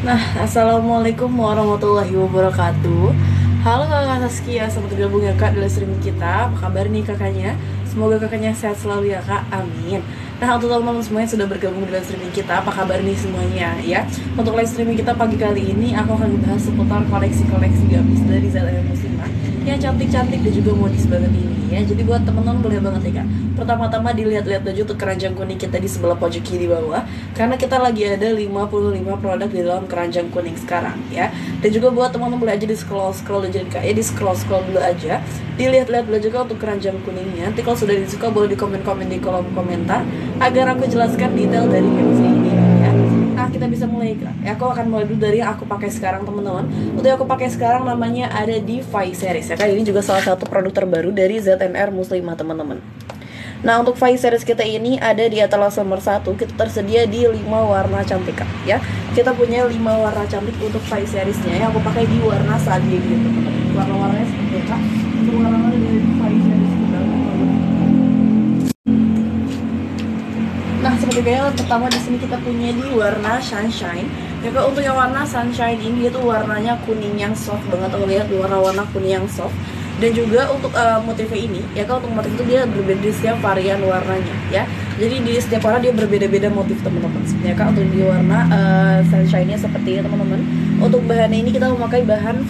Nah, assalamualaikum warahmatullahi wabarakatuh. Halo kakak Saskia, selamat bergabung ya kak dalam streaming kita. Apa kabar nih kakaknya? Semoga kakaknya sehat selalu ya kak, amin. Nah, untuk teman-teman semuanya yang sudah bergabung dalam streaming kita, apa kabar nih semuanya ya? Untuk live streaming kita pagi kali ini, aku akan membahas seputar koleksi-koleksi gamis dari ZM Muslimah yang cantik-cantik dan juga modis banget ini ya. Jadi buat teman-teman boleh banget ya kak, pertama-tama dilihat-lihat aja untuk keranjang kuning kita di sebelah pojok kiri bawah, karena kita lagi ada 55 produk di dalam keranjang kuning sekarang ya. Dan juga buat teman-teman boleh aja di scroll aja kak ya, di scroll dulu aja, dilihat-lihat dulu juga untuk keranjang kuningnya. Nanti kalau sudah disuka boleh di komen-komen di kolom komentar agar aku jelaskan detail dari games ini ya. Nah, kita bisa mulai kak ya. Aku akan mulai dulu dari yang aku pakai sekarang teman-teman. Untuk yang aku pakai sekarang namanya ada di Vice Series ya kak. Ini juga salah satu produk terbaru dari ZMR Muslimah teman-teman. Nah, untuk Vice Series kita ini ada di etalase nomor 1. Kita tersedia di 5 warna cantik kak ya. Kita punya 5 warna cantik untuk Vice Seriesnya. Yang aku pakai di warna sage gitu teman-teman. Warna-warnanya seperti apa? Untuk warna-warna dari Vice Series kita. Nah, seperti kayak pertama di sini kita punya di warna Sunshine. Ya kak, untuk yang warna Sunshine ini dia tuh warnanya kuning yang soft banget. Aku lihat warna-warna kuning yang soft. Dan juga untuk motifnya ini ya kak, untuk motif itu dia berbeda di setiap varian warnanya ya. Jadi di setiap warna dia berbeda-beda motif teman-teman. Sebenarnya kak, untuk di warna Sunshine-nya seperti ini teman-teman. Untuk bahannya ini kita memakai bahan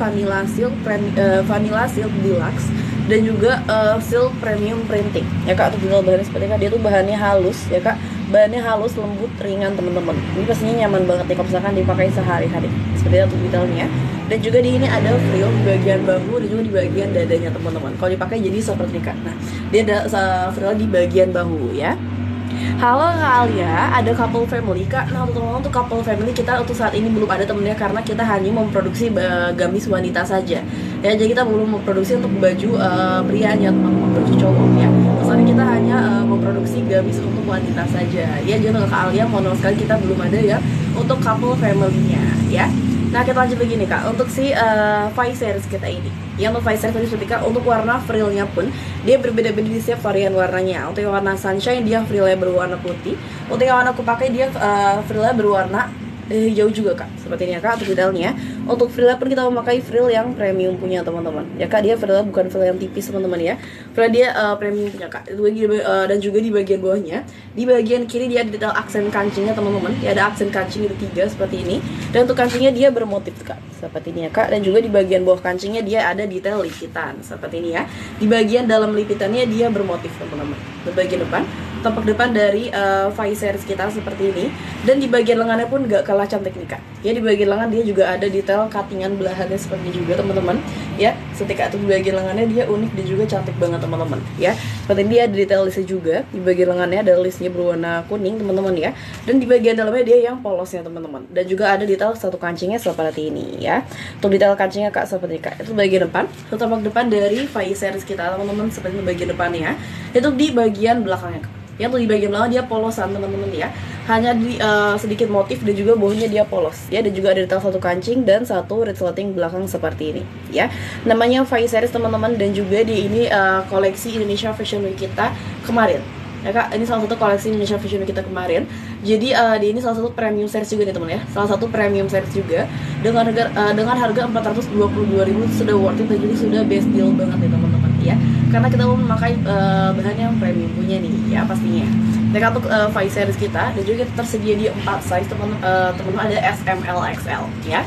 Vanilla Silk Deluxe dan juga silk premium printing ya kak. Untuk bahannya seperti kak, dia tuh bahannya halus ya kak, bahannya halus, lembut, ringan teman-teman. Ini pastinya nyaman banget nih kalau misalkan dipakai sehari-hari. Seperti itu detailnya. Dan juga di ini ada frill di bagian bahu dan juga di bagian dadanya teman-teman. Kalau dipakai jadi seperti ini kak. Nah, dia ada frill di bagian bahu ya. Halo Kak Alia, ada couple family Kak. Nah, untuk couple family kita untuk saat ini belum ada temennya karena kita hanya memproduksi gamis wanita saja. Ya, jadi kita belum memproduksi untuk baju prianya, teman-teman, baju cowok ya. Soalnya kita hanya memproduksi gamis untuk wanita saja. Ya, jadi untuk Kak Alia, mohon sekali kita belum ada ya untuk couple family-nya ya. Nah, kita lanjut lagi nih Kak, untuk si Vice Series kita ini. Yang untuk Vice Series tadi seperti Kak, untuk warna frillnya pun dia berbeda-beda di setiap varian warnanya. Untuk yang warna Sunshine dia frillnya berwarna putih. Untuk yang warna aku pakai dia frillnya berwarna hijau juga kak, seperti ini ya kak. Untuk detailnya, untuk frillnya pun kita memakai frill yang premium punya teman-teman ya kak. Dia frillnya bukan frill yang tipis teman-teman ya, frill dia premium punya kak. Dan juga di bagian bawahnya, di bagian kiri dia ada detail aksen kancingnya teman-teman ya, ada aksen kancing itu 3 seperti ini. Dan untuk kancingnya dia bermotif kak, seperti ini ya kak. Dan juga di bagian bawah kancingnya dia ada detail lipitan seperti ini ya. Di bagian dalam lipitannya dia bermotif teman-teman. Di bagian depan, tapak depan dari Vice Series kita seperti ini. Dan di bagian lengannya pun gak kalah cantik nih kak ya. Di bagian lengan dia juga ada detail cuttingan belahannya seperti ini juga teman-teman ya. Setika itu di bagian lengannya dia unik dan juga cantik banget teman-teman ya. Seperti ini dia ada detail listnya juga. Di bagian lengannya ada listnya berwarna kuning teman-teman ya. Dan di bagian dalamnya dia yang polosnya teman-teman. Dan juga ada detail satu kancingnya seperti ini ya. Untuk detail kancingnya kak seperti ini kak. Itu bagian depan, itu tapak depan dari Vice Series kita teman-teman, seperti ini bagian depannya. Itu di bagian belakangnya kak. Yang tuh di bagian belakang dia polosan teman-teman ya, hanya di sedikit motif dan juga bawahnya dia polos ya. Dan juga ada detail satu kancing dan satu resleting belakang seperti ini ya. Namanya Vice Series teman-teman. Dan juga di ini koleksi Indonesia Fashion Week kita kemarin ya kak. Ini salah satu koleksi Indonesia Fashion Week kita kemarin. Jadi di ini salah satu premium series juga nih teman ya, salah satu premium series juga dengan harga 422.000 sudah worth it dan juga sudah best deal banget nih teman-teman ya, karena kita mau memakai bahan yang premium punya nih ya pastinya. Dan untuk Vice Series kita dan juga tersedia di 4 size teman-teman, ada S, M, L, XL ya.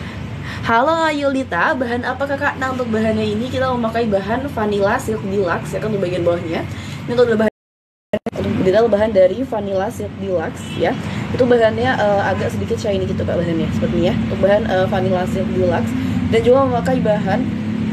Halo Yulita, bahan apa kakak? Nah, untuk bahannya ini kita memakai bahan Vanilla Silk Deluxe ya kan. Di bagian bawahnya ini untuk detail bahan dari Vanilla Silk Deluxe ya. Itu bahannya agak sedikit shiny gitu kak bahannya seperti ini ya. Untuk bahan Vanilla Silk Deluxe. Dan juga memakai bahan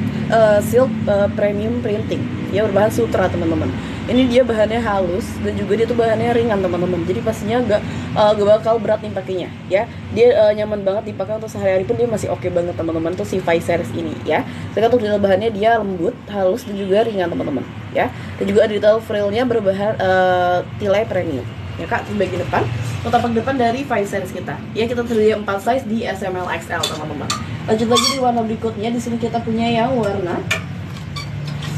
silk premium printing ya, berbahan sutra teman-teman. Ini dia bahannya halus dan juga dia tuh bahannya ringan teman-teman. Jadi pastinya gak bakal berat nih pakainya ya. Dia nyaman banget dipakai untuk sehari-hari pun dia masih oke banget teman-teman. Tuh si Vice Series ini ya. Sekarang tuh detail bahannya dia lembut, halus dan juga ringan teman-teman ya. Dan juga ada detail frillnya berbahan tilai premium ya kak. Di bagian depan, tapak depan dari Vice Series kita ya, kita tersedia 4 size di S, M, L, XL teman-teman. Lanjut lagi di warna berikutnya. Di sini kita punya yang warna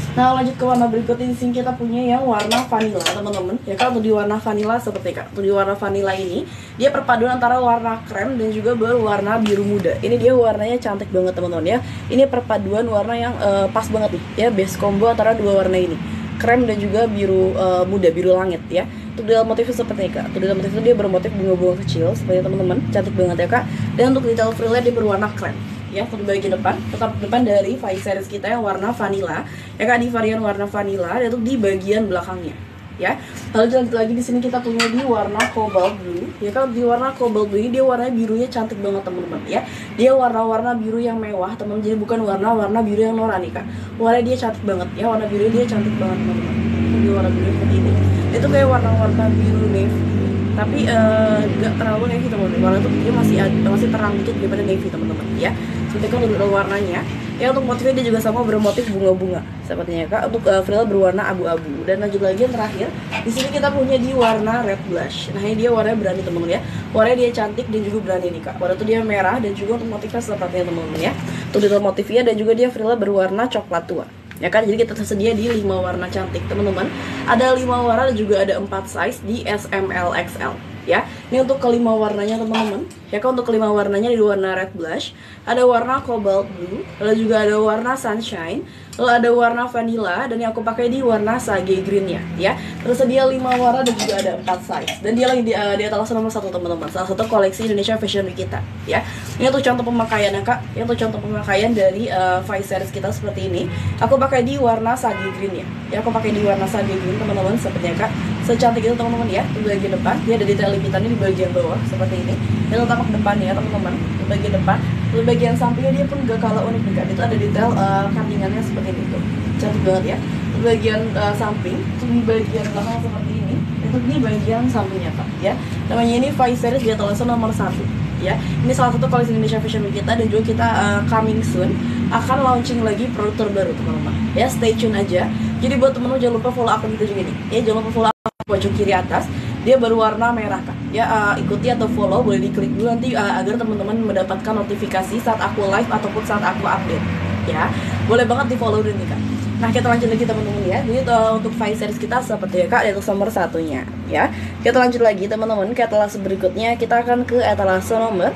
Nah, lanjut ke warna berikutnya. Di sini kita punya yang warna vanilla, teman-teman. Ya kan, untuk di warna vanilla seperti kan. Untuk di warna vanilla ini, dia perpaduan antara warna krem dan juga berwarna biru muda. Ini dia warnanya cantik banget, teman-teman ya. Ini perpaduan warna yang pas banget nih, ya, best combo antara dua warna ini. Krem dan juga biru muda, biru langit ya. Untuk detail motifnya seperti ini, Kak. Untuk detail motif itu dia bermotif bunga-bunga kecil seperti teman-teman. Cantik banget ya, Kak. Dan untuk detail frill-nya dia berwarna krem. Ya, untuk di bagian depan, tetap depan dari Vice series kita yang warna vanilla. Ya Kak, di varian warna vanilla, dan untuk di bagian belakangnya. Ya, lalu lanjut lagi di sini kita punya di warna cobalt blue. Ya kan, di warna cobalt blue ini dia warnanya birunya cantik banget, teman-teman ya. Dia warna-warna biru yang mewah, teman-teman. Jadi bukan warna-warna biru yang norak nih, Kak. Warnanya dia cantik banget ya, warna biru dia cantik banget, teman-teman. Di warna biru seperti ini. Itu kayak warna-warna biru navy. Tapi gak terlalu navy, teman-teman. Warna itu dia masih terang dikit daripada navy, teman-teman ya. Seperti kan untuk warnanya. Ya, untuk motifnya dia juga sama bermotif bunga-bunga sepertinya, Kak. Untuk frill berwarna abu-abu. Dan lanjut lagi yang terakhir, di sini kita punya di warna red blush. Nah, ini dia warnanya berani, teman-teman ya. Warnanya dia cantik dan juga berani nih, Kak. Warna itu dia merah dan juga untuk motifnya sepertinya, teman-teman ya. Untuk detail motifnya dan juga dia frill berwarna coklat tua. Ya kan, jadi kita tersedia di 5 warna cantik, teman-teman. Ada 5 warna dan juga ada 4 size di S, M, L, XL. Ya, ini untuk kelima warnanya, teman-teman. Ya kan, untuk kelima warnanya di warna red blush, ada warna cobalt blue, lalu juga ada warna sunshine, lalu ada warna vanilla, dan yang aku pakai di warna sage green ya. Tersedia 5 warna dan juga ada 4 size. Dan dia lagi di etalase nomor 1, teman-teman. Salah satu koleksi Indonesia Fashion Week kita, ya. Ini untuk contoh pemakaian ya, Kak. Ini untuk contoh pemakaian dari Vice series kita seperti ini. Aku pakai di warna sage green ya. Ya, aku pakai di warna sage green, teman-teman, sepertinya, Kak. Secantik itu, teman-teman ya. Di bagian depan dia ada detail limitannya di bagian bawah seperti ini. Itu tapak depannya, teman-teman. Di bagian depan, di bagian sampingnya dia pun gak kalah unik nih, Kak. Itu ada detail cuttingannya seperti ini tuh. Cantik banget ya. Di bagian samping, di bagian belakang seperti ini. Itu di bagian sampingnya, Kak, ya. Namanya ini Vice series di etalase nomor 1. Ya, ini salah satu koleksi Indonesia Fashion Week kita, dan juga kita coming soon akan launching lagi produk terbaru, teman-teman. Ya, stay tune aja. Jadi buat teman-teman jangan lupa follow akun kita juga nih. Ya, jangan lupa follow akun pojok kiri atas. Dia berwarna merah, Kak. Ya, ikuti atau follow, boleh diklik dulu nanti agar teman-teman mendapatkan notifikasi saat aku live ataupun saat aku update. Ya, boleh banget di follow dulu nih, Kak. Nah, kita lanjut lagi, teman-teman ya. Jadi untuk Vice series kita seperti ya, Kak, itu nomor 1-nya ya. Kita lanjut lagi, teman-teman, ke etalase berikutnya. Kita akan ke etalase nomor.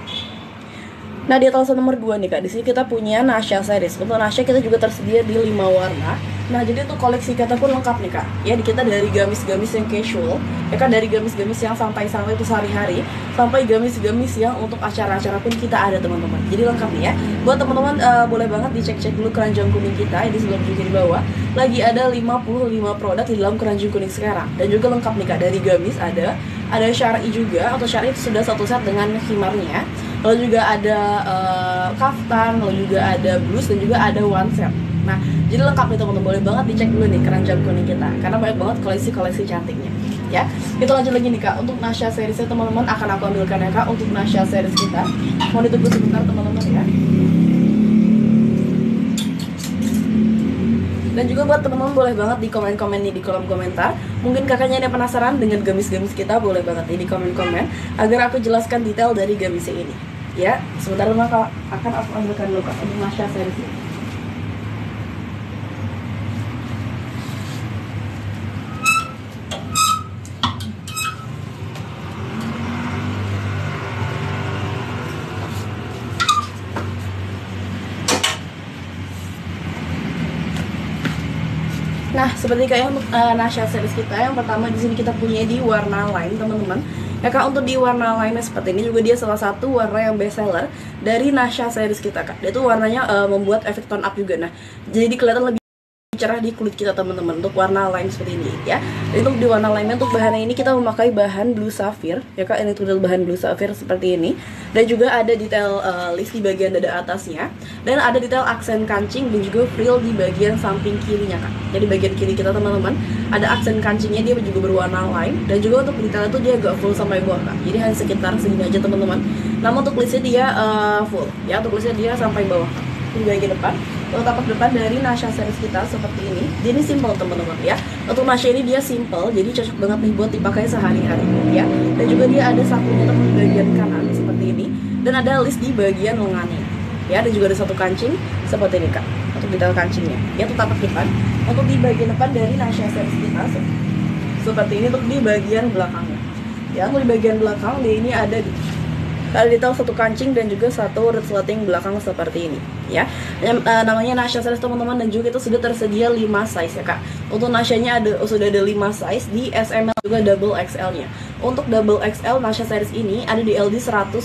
Nah, di etalase nomor 2 nih, Kak. Di sini kita punya Nasha series. Untuk Nasha kita juga tersedia di 5 warna. Nah, jadi untuk koleksi kita pun lengkap nih, Kak. Ya, di kita dari gamis-gamis yang casual, ya kan, dari gamis-gamis yang santai-santai itu sehari-hari, sampai gamis-gamis yang untuk acara-acara pun kita ada, teman-teman. Jadi lengkap nih ya. Buat teman-teman boleh banget dicek-cek dulu keranjang kuning kita. Ini sebelum juga di bawah. Lagi ada 55 produk di dalam keranjang kuning sekarang. Dan juga lengkap nih, Kak. Dari gamis ada syar'i juga, atau syar'i itu sudah satu set dengan khimarnya. Lalu juga ada kaftan, lalu juga ada blus, dan juga ada one set. Nah, jadi lengkap nih, teman-teman. Boleh banget dicek dulu nih keranjang kuning kita, karena banyak banget koleksi-koleksi cantiknya. Ya, kita lanjut lagi nih, Kak. Untuk Nasha seriesnya, teman-teman, akan aku ambilkan ya, Kak. Untuk Nasha series kita, mau ditunggu sebentar, teman-teman ya. Dan juga buat teman-teman boleh banget di komen-komen nih di kolom komentar. Mungkin kakaknya ada penasaran dengan gamis-gamis kita, boleh banget nih di komen-komen agar aku jelaskan detail dari gamisnya ini. Ya, sebentar Kak, akan aku ambilkan dulu, Kak, untuk Nasha series ini. Nah, seperti kayak untuk Nasha series kita, yang pertama di sini kita punya di warna lime, teman-teman. Ya, Kak, untuk di warna lime seperti ini juga dia salah satu warna yang best seller dari Nasha series kita, Kak. Dia tuh warnanya membuat efek tone up juga. Nah, jadi kelihatan lebih cerah di kulit kita, teman-teman, untuk warna lime seperti ini ya. Dan untuk di warna lime, untuk bahannya ini kita memakai bahan blue sapphire ya, Kak. Ini tuh bahan blue sapphire seperti ini. Dan juga ada detail lace di bagian dada atasnya, dan ada detail aksen kancing dan juga frill di bagian samping kirinya, Kak. Jadi bagian kiri kita, teman-teman, ada aksen kancingnya, dia juga berwarna lime. Dan juga untuk detail itu dia agak full sampai bawah, Kak. Jadi hanya sekitar segini aja, teman-teman. Namun untuk lace-nya dia full ya, untuk lace-nya dia sampai bawah, Kak. Di bagian depan, untuk tapak depan dari Nasha series kita seperti ini. Dia ini simple, teman-teman ya. Untuk Nasha ini dia simple, jadi cocok banget nih buat dipakai sehari-hari ya. Dan juga dia ada sakunya, teman, di bagian kanan seperti ini, dan ada list di bagian lengannya ya. Dan juga ada satu kancing seperti ini, Kak. untuk detail kancingnya. Yaitu tapak depan. Untuk di bagian depan dari Nasha series kita seperti ini untuk di bagian belakangnya. Ya, untuk di bagian belakang dia ini ada detail satu kancing dan juga satu resleting belakang seperti ini ya. Namanya Nasha series teman-teman, dan juga itu sudah tersedia 5 size ya kak. Untuk Nasha-nya sudah ada 5 size di SML juga double XL nya. Untuk double XL Nasha series ini ada di LD 120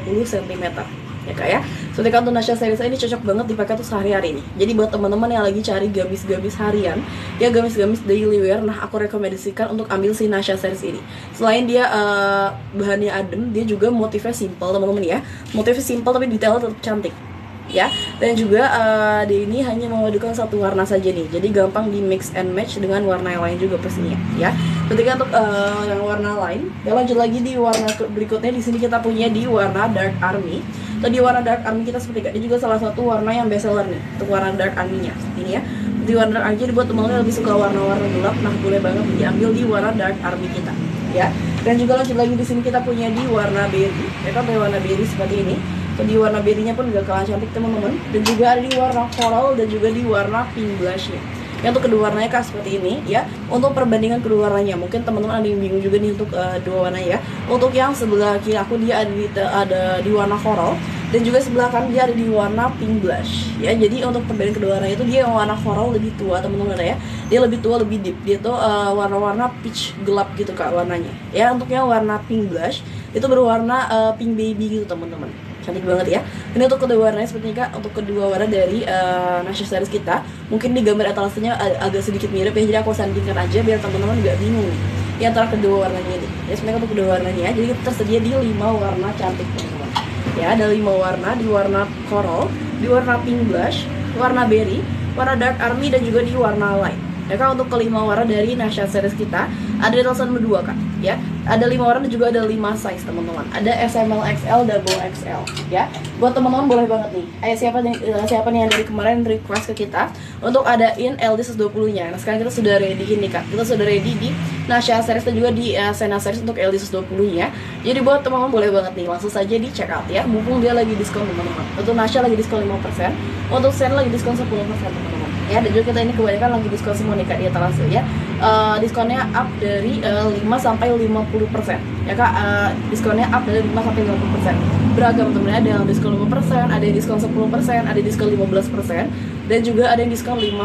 cm ya kak ya. Seperti untuk Nasha series ini cocok banget dipakai tuh sehari-hari nih. Jadi buat teman-teman yang lagi cari gamis-gamis harian ya, gamis-gamis daily wear, nah aku rekomendasikan untuk ambil si Nasha series ini. Selain dia bahannya adem, dia juga motifnya simple teman-teman ya. Motifnya simple tapi detailnya tetap cantik ya. Dan juga dia ini hanya memadukan satu warna saja nih, jadi gampang di mix and match dengan warna yang lain juga pastinya ya. Ketika untuk yang warna lain ya, lanjut lagi di warna berikutnya. Di sini kita punya di warna dark army. Tadi warna dark army kita seperti ini juga salah satu warna yang best seller nih untuk warna dark army-nya ini ya. Di warna dark army, jadi buat teman-teman yang lebih suka warna-warna gelap, nah boleh banget diambil di warna dark army kita ya. Dan juga lanjut lagi di sini kita punya di warna berry ya kan, warna berry seperti ini. Di warna birunya pun gak kalah cantik teman-teman. Dan juga ada di warna coral dan juga di warna pink blushnya. Yang untuk kedua warnanya kak seperti ini ya. Untuk perbandingan kedua warnanya, mungkin teman-teman ada yang bingung juga nih untuk dua warna ya. Untuk yang sebelah kiri aku dia ada di warna coral, dan juga sebelah kanan dia ada di warna pink blush ya. Jadi untuk perbandingan kedua warna itu, dia yang warna coral lebih tua teman-teman ya. Dia lebih tua, lebih deep. Dia tuh warna-warna peach gelap gitu kak warnanya ya. Untuk yang warna pink blush itu berwarna pink baby gitu teman-teman. Cantik banget ya. Ini untuk kedua warnanya seperti ini kak. Untuk kedua warna dari Nasha series kita, mungkin di gambar etalasenya agak sedikit mirip ya, jadi aku sandingkan aja biar teman-teman gak bingung ya antara kedua warnanya ini ya. Sebenarnya untuk kedua warnanya, jadi tersedia di 5 warna cantik teman-teman ya. Ada 5 warna, di warna coral, di warna pink blush, warna berry, warna dark army, dan juga di warna light ya kak. Untuk kelima warna dari Nasha series kita ada di etalas nomor 2 kak ya. Ada 5 warna dan juga ada 5 size teman-teman. Ada SML XL, double XL ya. Buat teman-teman boleh banget nih. Ayo siapa nih yang dari kemarin request ke kita untuk adain LD 120 nya. Nah sekarang kita sudah ready ini kak. Kita sudah ready di Nasha series dan juga di Sena series untuk LD 120 nya. Jadi buat teman-teman boleh banget nih, langsung saja di check out ya. Mumpung dia lagi diskon teman-teman. Untuk Nasha lagi diskon 5%, untuk Sena lagi diskon 10% teman-teman ya. Dan juga kita ini kebanyakan lagi diskon semua nih kak di etalase ya. Diskonnya up dari 5 sampai 50% ya kak. Diskonnya up dari 5 sampai 50%. Beragam temennya, ada yang diskon 5%, ada yang diskon 10%, ada yang diskon 15%, dan juga ada yang diskon 50%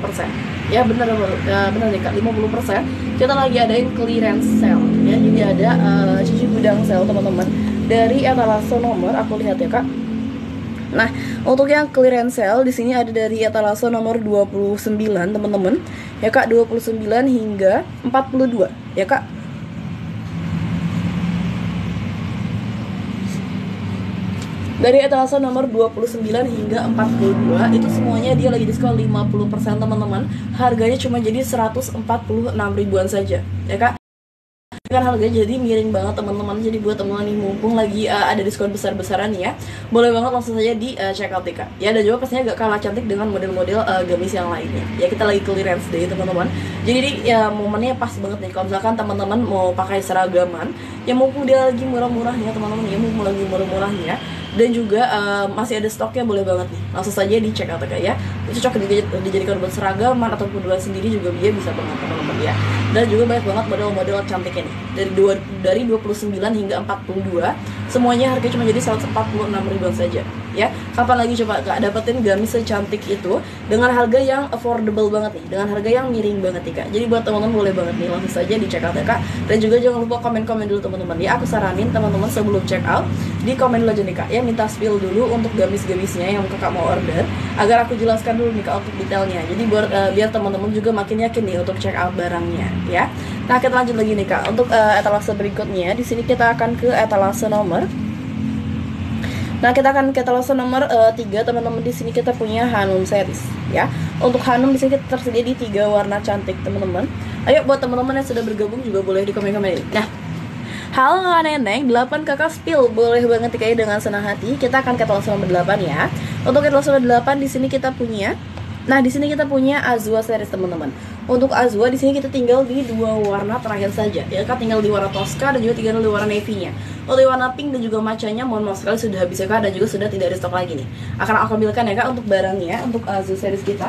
ya. Bener nih kak, 50%. Kita lagi adain clearance sale ya. Jadi ada cuci gudang sale teman-teman dari etalase nomor, aku lihat ya kak. Nah, untuk yang clearance sale di sini ada dari etalase nomor 29 teman-teman ya kak, 29 hingga 42 ya kak. Dari etalase nomor 29 hingga 42 itu semuanya dia lagi diskon 50% teman-teman. Harganya cuma jadi 146 ribuan saja ya kak. Kan harganya jadi miring banget teman-teman. Jadi buat teman-teman nih, mumpung lagi ada diskon besar-besaran ya, boleh banget langsung saja di check out ya. Ya, dan juga pastinya gak kalah cantik dengan model-model gamis yang lainnya ya. Kita lagi clearance day teman-teman. Jadi ya momennya pas banget nih kalau misalkan teman-teman mau pakai seragaman ya, mumpung dia lagi murah-murahnya teman-teman ya, mumpung lagi murah-murahnya. Dan juga masih ada stoknya, boleh banget nih langsung saja di check out ya. Cocok dijadikan buat seragaman ataupun buat sendiri juga dia bisa banget teman-teman ya. Dan juga banyak banget model-model cantiknya nih. Dari 29 hingga 42 semuanya harganya cuma jadi 146 ribuan saja ya. Kapan lagi coba kak dapetin gamis secantik itu dengan harga yang affordable banget nih, dengan harga yang miring banget nih kak. Jadi buat teman-teman boleh banget nih langsung saja di check out ya kak. Dan juga jangan lupa komen-komen dulu teman-teman ya. Aku saranin teman-teman sebelum check out di komen dulu aja nih kak ya, minta spill dulu untuk gamis-gamisnya yang kakak mau order, agar aku jelaskan dulu nih kak untuk detailnya. Jadi biar teman-teman juga makin yakin nih untuk check out barangnya ya. Nah kita lanjut lagi nih kak. Untuk etalase berikutnya di sini kita akan ke etalase nomor. Nah kita akan ke etalase nomor 3 teman-teman. Di sini kita punya Hanum series ya. Untuk Hanum di sini kita tersedia di 3 warna cantik teman-teman. Ayo buat teman-teman yang sudah bergabung juga boleh di komen-komen. Nah, halo neneng, 8 kakak spill, boleh banget dikaitkan dengan senang hati. Kita akan ke etalase nomor 8 ya. Untuk etalase nomor 8 di sini kita punya, nah di sini kita punya Azua series teman-teman. Untuk Azua di sini kita tinggal di 2 warna terakhir saja. Ya kan, tinggal di warna Tosca dan juga tinggal di warna navy-nya. Untuk warna pink dan juga matchanya mohon maaf sekali sudah habis ya Kak, dan juga sudah tidak ada stok lagi nih. Akan aku ambilkan ya Kak untuk barangnya, untuk Asus series kita.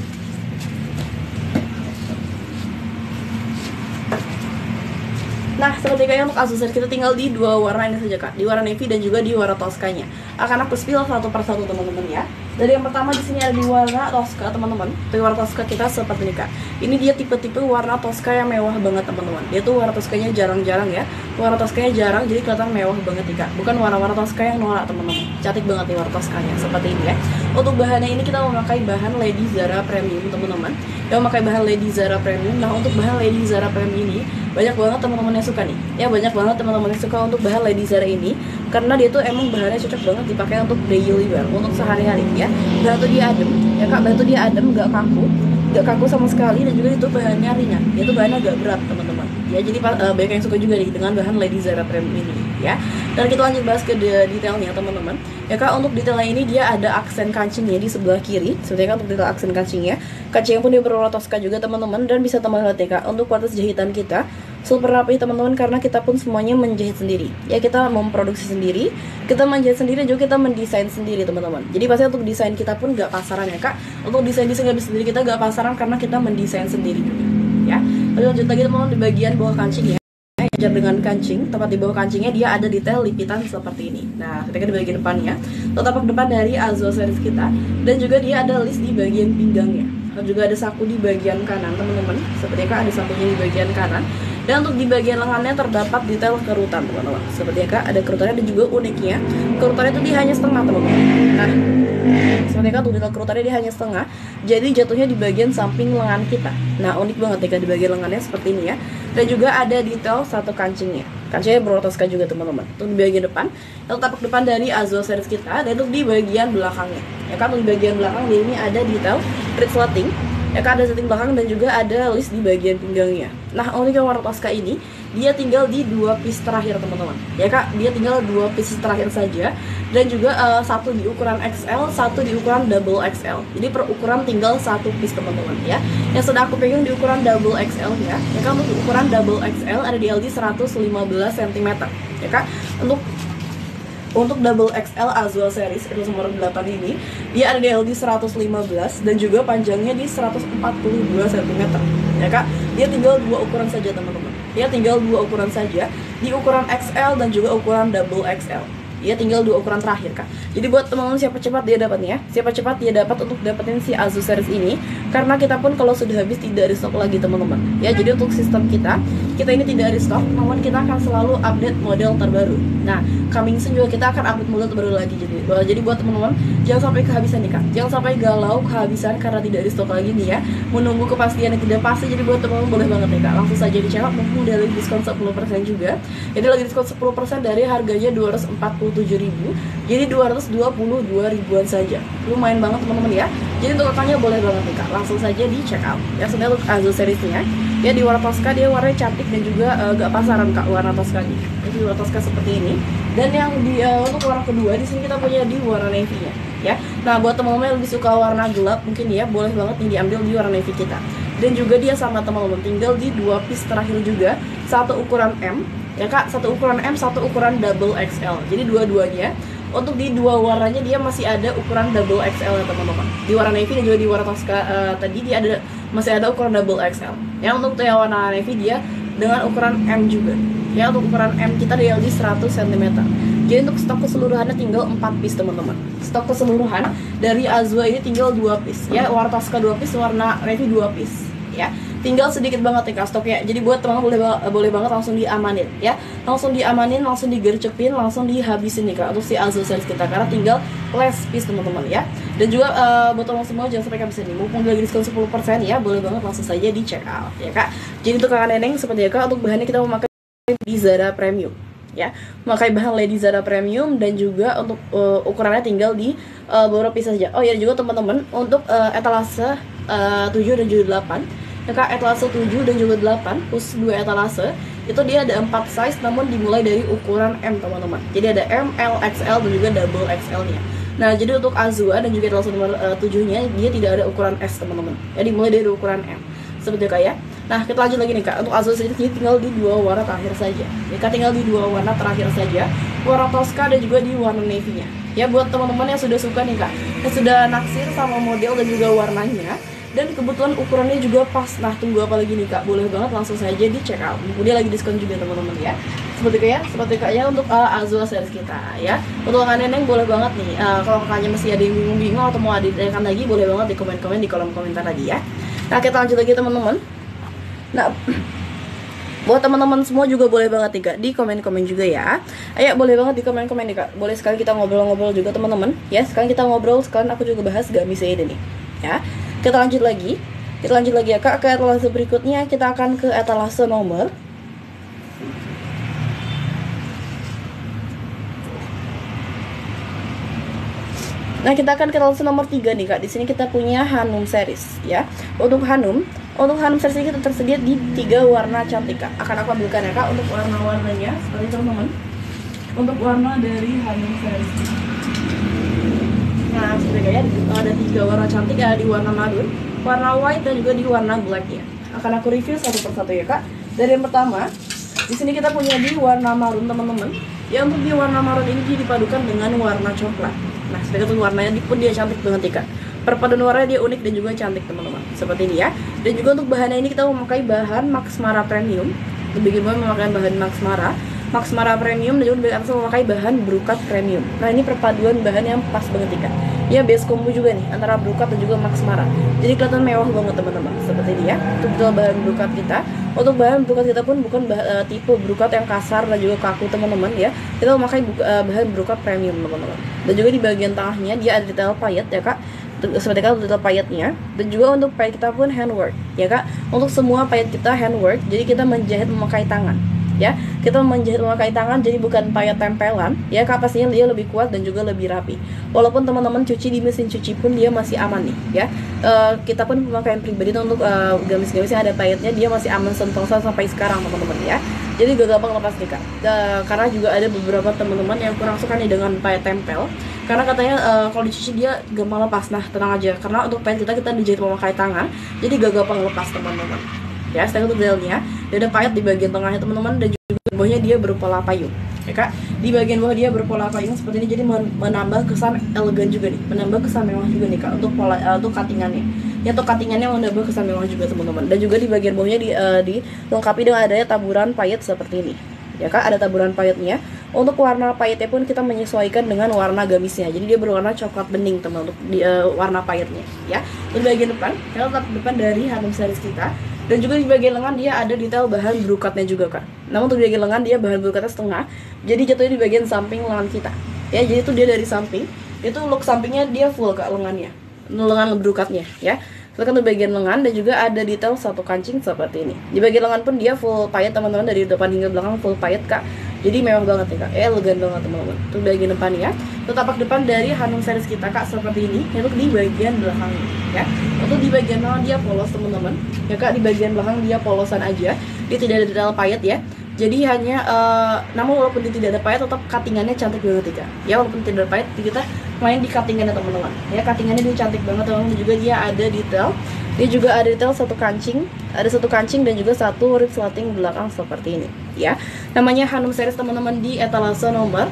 Nah, seperti kayak untuk Asus series kita tinggal di dua warna ini saja Kak, di warna navy dan juga di warna Tosca-nya. Akan aku spill satu persatu teman-teman ya. Dari yang pertama di sini ada di warna Tosca teman-teman. Di warna Tosca kita seperti ini Kak. Ini dia tipe-tipe warna Tosca yang mewah banget teman-teman. Dia tuh warna Toscanya jarang-jarang ya. Warna Toscanya jarang, jadi kelihatan mewah banget nih Kak. Bukan warna-warna Tosca yang norak teman-teman. Cantik banget nih warna Toscanya seperti ini ya. Untuk bahannya ini kita memakai bahan Lady Zara Premium teman-teman. Kita memakai bahan Lady Zara Premium. Nah, untuk bahan Lady Zara Premium ini banyak banget teman-teman yang suka nih. Ya, banyak banget teman-teman yang suka untuk bahan Lady Zara ini karena dia tuh emang bahannya cocok banget dipakai untuk daily wear, untuk sehari-hari ya. Bahan tuh dia adem, ya Kak, bahan tuh dia adem, gak kaku sama sekali, dan juga itu bahannya ringan. Dia tuh bahannya agak berat teman-teman. Ya, jadi banyak yang suka juga nih dengan bahan Lady Zara Premium ini ya. Dan kita lanjut bahas ke detailnya teman-teman. Ya Kak, untuk detailnya ini dia ada aksen kancingnya di sebelah kiri. Seperti Kak, untuk detail aksen kancingnya. Kancingnya pun dia berwarna Tosca juga teman-teman, dan bisa teman-teman lihat ya Kak, untuk kualitas jahitan kita super rapi teman-teman, karena kita pun semuanya menjahit sendiri. Ya, kita memproduksi sendiri, kita menjahit sendiri, juga kita mendesain sendiri teman-teman. Jadi pasti untuk desain kita pun gak pasaran ya Kak. Untuk desain sendiri kita gak pasaran karena kita mendesain sendiri juga ya. Lalu lanjut lagi teman-teman di bagian bawah kancing ya. Jajar dengan kancing, tepat di bawah kancingnya dia ada detail lipitan seperti ini. Nah, ketika di bagian depannya, tapak depan dari Asus series kita, dan juga dia ada list di bagian pinggangnya. Dan juga ada saku di bagian kanan teman-teman. Seperti Kak, ada sakunya di bagian kanan. Dan untuk di bagian lengannya terdapat detail kerutan teman-teman. Seperti Kak, ada kerutannya, dan juga uniknya kerutannya itu dia hanya setengah teman-teman. Nah, seperti Kak, untuk detail kerutannya dia hanya setengah, jadi jatuhnya di bagian samping lengan kita. Nah, unik banget ya Kak, di bagian lengannya seperti ini ya. Dan juga ada detail satu kancingnya. Kancingnya berwarna Tosca juga teman-teman. Untuk di bagian depan, untuk tapak depan dari Asus series kita, dan untuk di bagian belakangnya. Ya kan, untuk di bagian belakang ini ada detail resleting. Ya kan, ada setting belakang, dan juga ada list di bagian pinggangnya. Nah, uniknya warna Tosca ini dia tinggal di 2 piece terakhir teman-teman. Ya Kak, dia tinggal 2 piece terakhir saja, dan juga satu di ukuran XL, satu di ukuran double XL. Jadi per ukuran tinggal 1 piece teman-teman ya. Yang sedang aku pegang di ukuran double XL ya. Ya Kak, untuk ukuran double XL ada di LD 115 cm. Ya Kak, untuk double XL Asus series itu nomor 8 ini dia ada di LD 115 dan juga panjangnya di 142 cm. Ya Kak, dia tinggal 2 ukuran saja teman-teman. Dia tinggal 2 ukuran saja, di ukuran XL dan juga ukuran double XL. Dia tinggal 2 ukuran terakhir Kak. Jadi buat teman-teman siapa cepat dia dapatnya, siapa cepat dia dapat untuk dapetin si Asus series ini, karena kita pun kalau sudah habis tidak restock lagi teman-teman. Ya, jadi untuk sistem kita ini tidak restock, namun kita akan selalu update model terbaru. Nah, coming soon juga kita akan update model terbaru lagi. Jadi buat teman-teman jangan sampai kehabisan nih Kak, jangan sampai galau kehabisan karena tidak restock lagi nih ya, menunggu kepastian yang tidak pasti. Jadi buat teman-teman boleh banget nih Kak, langsung saja di check out, mumpung udah lagi diskon 10% juga. Jadi lagi diskon 10% dari harganya 247.000 jadi 222 ribuan saja. Lumayan banget teman-teman ya. Jadi untuk kakaknya boleh banget nih Kak, langsung saja di check out. Ya, sebenarnya untuk Asus seriesnya ya di warna Tosca, dia warnanya cantik dan juga gak pasaran Kak warna Toscanya. Jadi warna Tosca seperti ini. Dan yang di untuk warna kedua di sini kita punya di warna navy-nya ya. Nah, buat teman-teman yang lebih suka warna gelap mungkin ya, boleh banget nih diambil di warna navy kita. Dan juga dia sama teman-teman, tinggal di 2 piece terakhir juga, satu ukuran M ya Kak, satu ukuran M, satu ukuran double XL. Jadi dua-duanya untuk di 2 warnanya dia masih ada ukuran double XL ya teman-teman. Di warna navy dan juga di warna Tosca tadi dia masih ada ukuran double XL. Ya, untuk yang warna navy dia dengan ukuran M juga. Ya, untuk ukuran M kita di LD 100 cm. Jadi untuk stok keseluruhannya tinggal 4 piece teman-teman. Stok keseluruhan dari Asus ini tinggal 2 piece ya, warna Tosca 2 piece, warna navy 2 piece ya. Tinggal sedikit banget nih Kak stoknya. Jadi buat teman-teman boleh banget langsung diamanin ya. Langsung diamanin, langsung digercepin, langsung dihabisin nih Kak untuk si Asus series kita, karena tinggal last piece teman-teman ya. Dan juga buat teman semua jangan sampai kehabisan nih. Mumpung lagi diskon 10% ya, boleh banget langsung saja di check out ya Kak. Jadi untuk kakak neneng seperti ya Kak, untuk bahannya kita memakai Lady Zara Premium ya. Memakai bahan Lady Zara Premium, dan juga untuk ukurannya tinggal di beberapa piece saja. Oh ya, juga teman-teman untuk etalase 7 dan juga 8 ya Kak, etalase 7 dan juga 8 plus 2 etalase itu dia ada 4 size, namun dimulai dari ukuran M teman-teman. Jadi ada M, L, XL dan juga double XL nya. Nah, jadi untuk Azua dan juga etalase nomor 7 nya dia tidak ada ukuran S teman-teman. Ya, dimulai dari ukuran M seperti itu Kak ya. Nah, kita lanjut lagi nih Kak. Untuk Azul sendiri tinggal di 2 warna terakhir saja. Ya Kak, tinggal di 2 warna terakhir saja. Warna Tosca dan juga di warna navy-nya. Ya, buat teman-teman yang sudah suka nih Kak, yang sudah naksir sama model dan juga warnanya, dan kebetulan ukurannya juga pas. Nah, tunggu apa lagi nih Kak? Boleh banget langsung saja di check out. Dia lagi diskon juga teman-teman ya. Seperti kayaknya untuk Azul series kita ya. Untuk kakak neneng boleh banget nih. Kalau kakaknya masih ada yang bingung-bingung atau mau ditanyakan lagi, boleh banget di komen-komen di kolom komentar tadi ya. Nah, kita lanjut lagi teman-teman. Nah, buat teman-teman semua juga boleh banget nih Kak di komen-komen juga ya. Ayo boleh banget di komen-komen nih Kak. Boleh sekali kita ngobrol-ngobrol juga teman-teman. Ya, sekarang kita ngobrol, sekarang aku juga bahas gamis ini nih. Ya. Kita lanjut lagi. Ya Kak ke etalase berikutnya. Kita akan ke etalase nomor Nah, kita akan ke etalase nomor 3 nih Kak. Di sini kita punya Hanum series ya. Untuk Hanum series ini kita tersedia di 3 warna cantik Kak. Akan aku ambilkan ya Kak untuk warna-warnanya seperti teman-teman. Untuk warna dari Hanum series. Nah, seperti kayak ada 3 warna cantik, ada di warna marun, warna white dan juga di warna black ya. Akan aku review satu persatu ya Kak. Dari yang pertama, di sini kita punya di warna marun teman-teman. Ya, untuk di warna marun ini dipadukan dengan warna coklat. Nah, seperti itu warnanya pun dia cantik banget ya Kak. Perpaduan warnanya dia unik dan juga cantik teman-teman. Seperti ini ya. Dan juga untuk bahannya ini kita memakai bahan Max Mara Premium. Lebih gimana memakai bahan Max Mara Premium, dan juga memakai bahan brokat premium. Nah, ini perpaduan bahan yang pas banget ya Kak. Ya, base combo juga nih antara brokat dan juga Max Mara. Jadi kelihatan mewah banget teman-teman. Seperti ini ya. Itu betul bahan brokat kita. Untuk bahan brokat kita pun bukan tipe brokat yang kasar dan juga kaku teman-teman ya. Kita memakai bahan brokat premium teman-teman. Dan juga di bagian tengahnya dia ada detail payet ya Kak. Seperti kan detail payetnya. Dan juga untuk payet kita pun handwork ya Kak. Untuk semua payet kita handwork. Jadi kita menjahit memakai tangan. Ya, kita menjahit memakai tangan, jadi bukan payet tempelan ya Kak, pastinya dia lebih kuat dan juga lebih rapi. Walaupun teman-teman cuci di mesin cuci pun dia masih aman nih ya. Kita pun pemakaian pribadi untuk gamis-gamis yang ada payetnya, dia masih aman sentosa sampai sekarang teman-teman ya. Jadi gak gampang lepas nih Kak. Karena juga ada beberapa teman-teman yang kurang suka nih dengan payet tempel, karena katanya kalau dicuci dia gampang lepas. Nah, tenang aja, karena untuk payet kita dijahit memakai tangan, jadi gak gampang lepas teman-teman. Ya, setelah itu detailnya, dia ada payet di bagian tengahnya teman-teman, dan juga bawahnya dia berpola payung ya Kak. Di bagian bawah dia berpola payung seperti ini, jadi menambah kesan elegan juga nih, menambah kesan mewah juga nih Kak untuk untuk cuttingannya. Ya, untuk cuttingannya menambah kesan mewah juga teman-teman. Dan juga di bagian bawahnya dilengkapi dengan adanya taburan payet seperti ini ya Kak, ada taburan payetnya. Untuk warna payetnya pun kita menyesuaikan dengan warna gamisnya, jadi dia berwarna coklat bening teman untuk di warna payetnya ya. Di bagian depan, kita tetap depan dari Hanum series kita. Dan juga di bagian lengan dia ada detail bahan brokatnya juga Kak. Namun untuk di bagian lengan dia bahan brokatnya setengah, jadi jatuhnya di bagian samping lengan kita ya. Jadi itu dia dari samping, itu look sampingnya dia full Kak lengannya, lengan brokatnya ya. Sedangkan di bagian lengan dan juga ada detail satu kancing seperti ini. Di bagian lengan pun dia full payet teman-teman, dari depan hingga belakang full payet Kak. Jadi mewah banget nih Kak, elegan banget teman-teman. Itu bagian depan ya. Itu tapak depan dari Hanum series kita Kak seperti ini. Untuk di bagian belakangnya ya. Untuk di bagian belakang dia polos teman-teman ya Kak. Di bagian belakang dia polosan aja, dia tidak ada detail payet ya. Jadi hanya namun walaupun dia tidak ada payet, tetap cuttingannya cantik banget ya Kak. Ya, walaupun tidak ada payet, kita main di cuttingannya teman-teman ya. Cuttingannya dia cantik banget teman-teman. Dan juga dia ada detail, satu kancing, ada satu kancing dan juga satu rib slating belakang seperti ini ya. Namanya Hanum series teman-teman di etalase nomor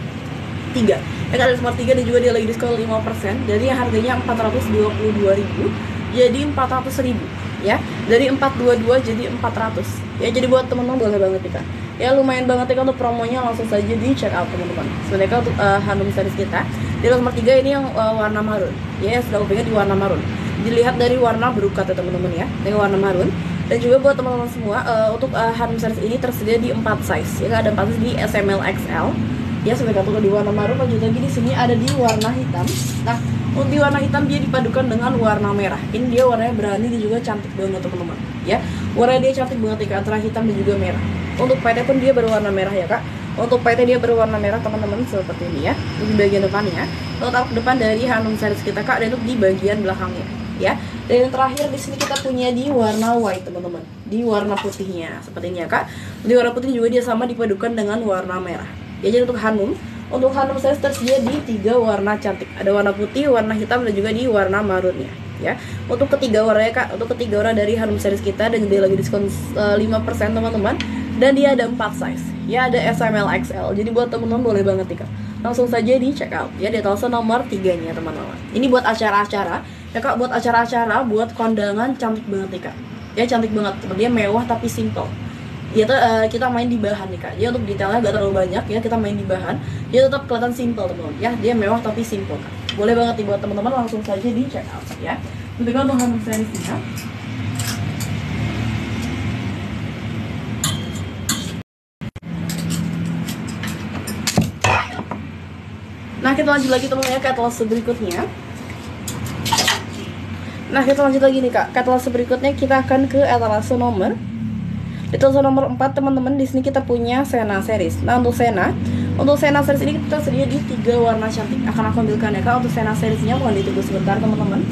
3 ya. Etalase nomor 3 dan juga dia lagi diskon 5%. Dari yang harganya 422.000 jadi 400.000 ya. Dari 422 jadi 400 ya. Jadi buat teman-teman boleh banget nih Kak. Ya, lumayan banget ya untuk promonya, langsung saja di check out teman-teman. Sebenarnya untuk Hanum series kita di nomor 3 ini yang warna marun ya, yang sudah aku pegang di warna marun. Dilihat dari warna brokat ya teman-teman ya, dengan warna marun. Dan juga buat teman-teman semua, untuk Hanum series ini tersedia di 4 size ya. Ada 4 size di SML XL ya. Sebenarnya untuk di warna marun, lanjut lagi di sini ada di warna hitam. Nah, untuk di warna hitam dia dipadukan dengan warna merah. Ini dia warnanya berani dan juga cantik banget teman-teman ya. Warnanya dia cantik banget ya, antara hitam dan juga merah. Untuk payetnya pun dia berwarna merah ya Kak. Untuk payetnya dia berwarna merah teman-teman seperti ini ya. Di bagian depannya, untuk depan dari Hanum series kita Kak, dan untuk di bagian belakangnya ya. Dan yang terakhir di sini kita punya di warna white teman-teman, di warna putihnya seperti ini ya Kak. Di warna putih juga dia sama dipadukan dengan warna merah ya. Jadi untuk Hanum series tersedia di 3 warna cantik, ada warna putih, warna hitam dan juga di warna marunnya ya. Untuk ketiga warnanya Kak, untuk ketiga warna dari Hanum series kita, dan dia lagi diskon 5% teman-teman. Dan dia ada 4 size, ya, ada SML XL. Jadi buat teman-teman boleh banget nih Kak, langsung saja di check out ya di etalase nomor 3-nya teman-teman. Ini buat acara-acara ya Kak, buat acara-acara, buat kondangan, cantik banget nih Kak. Ya cantik banget, dia mewah tapi simple. Ya tuh kita main di bahan nih Kak. Dia untuk detailnya gak terlalu banyak ya, kita main di bahan. Dia tetap kelihatan simple teman-teman. Ya, dia mewah tapi simple Kak. Boleh banget dibuat teman-teman, langsung saja di check out ya. Untuk Hanum seriesnya. Nah, kita lanjut lagi teman-teman ya ke etalase berikutnya. Nah, kita lanjut lagi nih Kak. Ke etalase berikutnya kita akan ke etalase nomor 4 teman-teman. Di sini kita punya Sena series. Nah, untuk Sena series ini kita sedia di 3 warna cantik. Akan aku ambilkan ya Kak. Untuk Sena seriesnya mohon ditunggu sebentar teman-teman.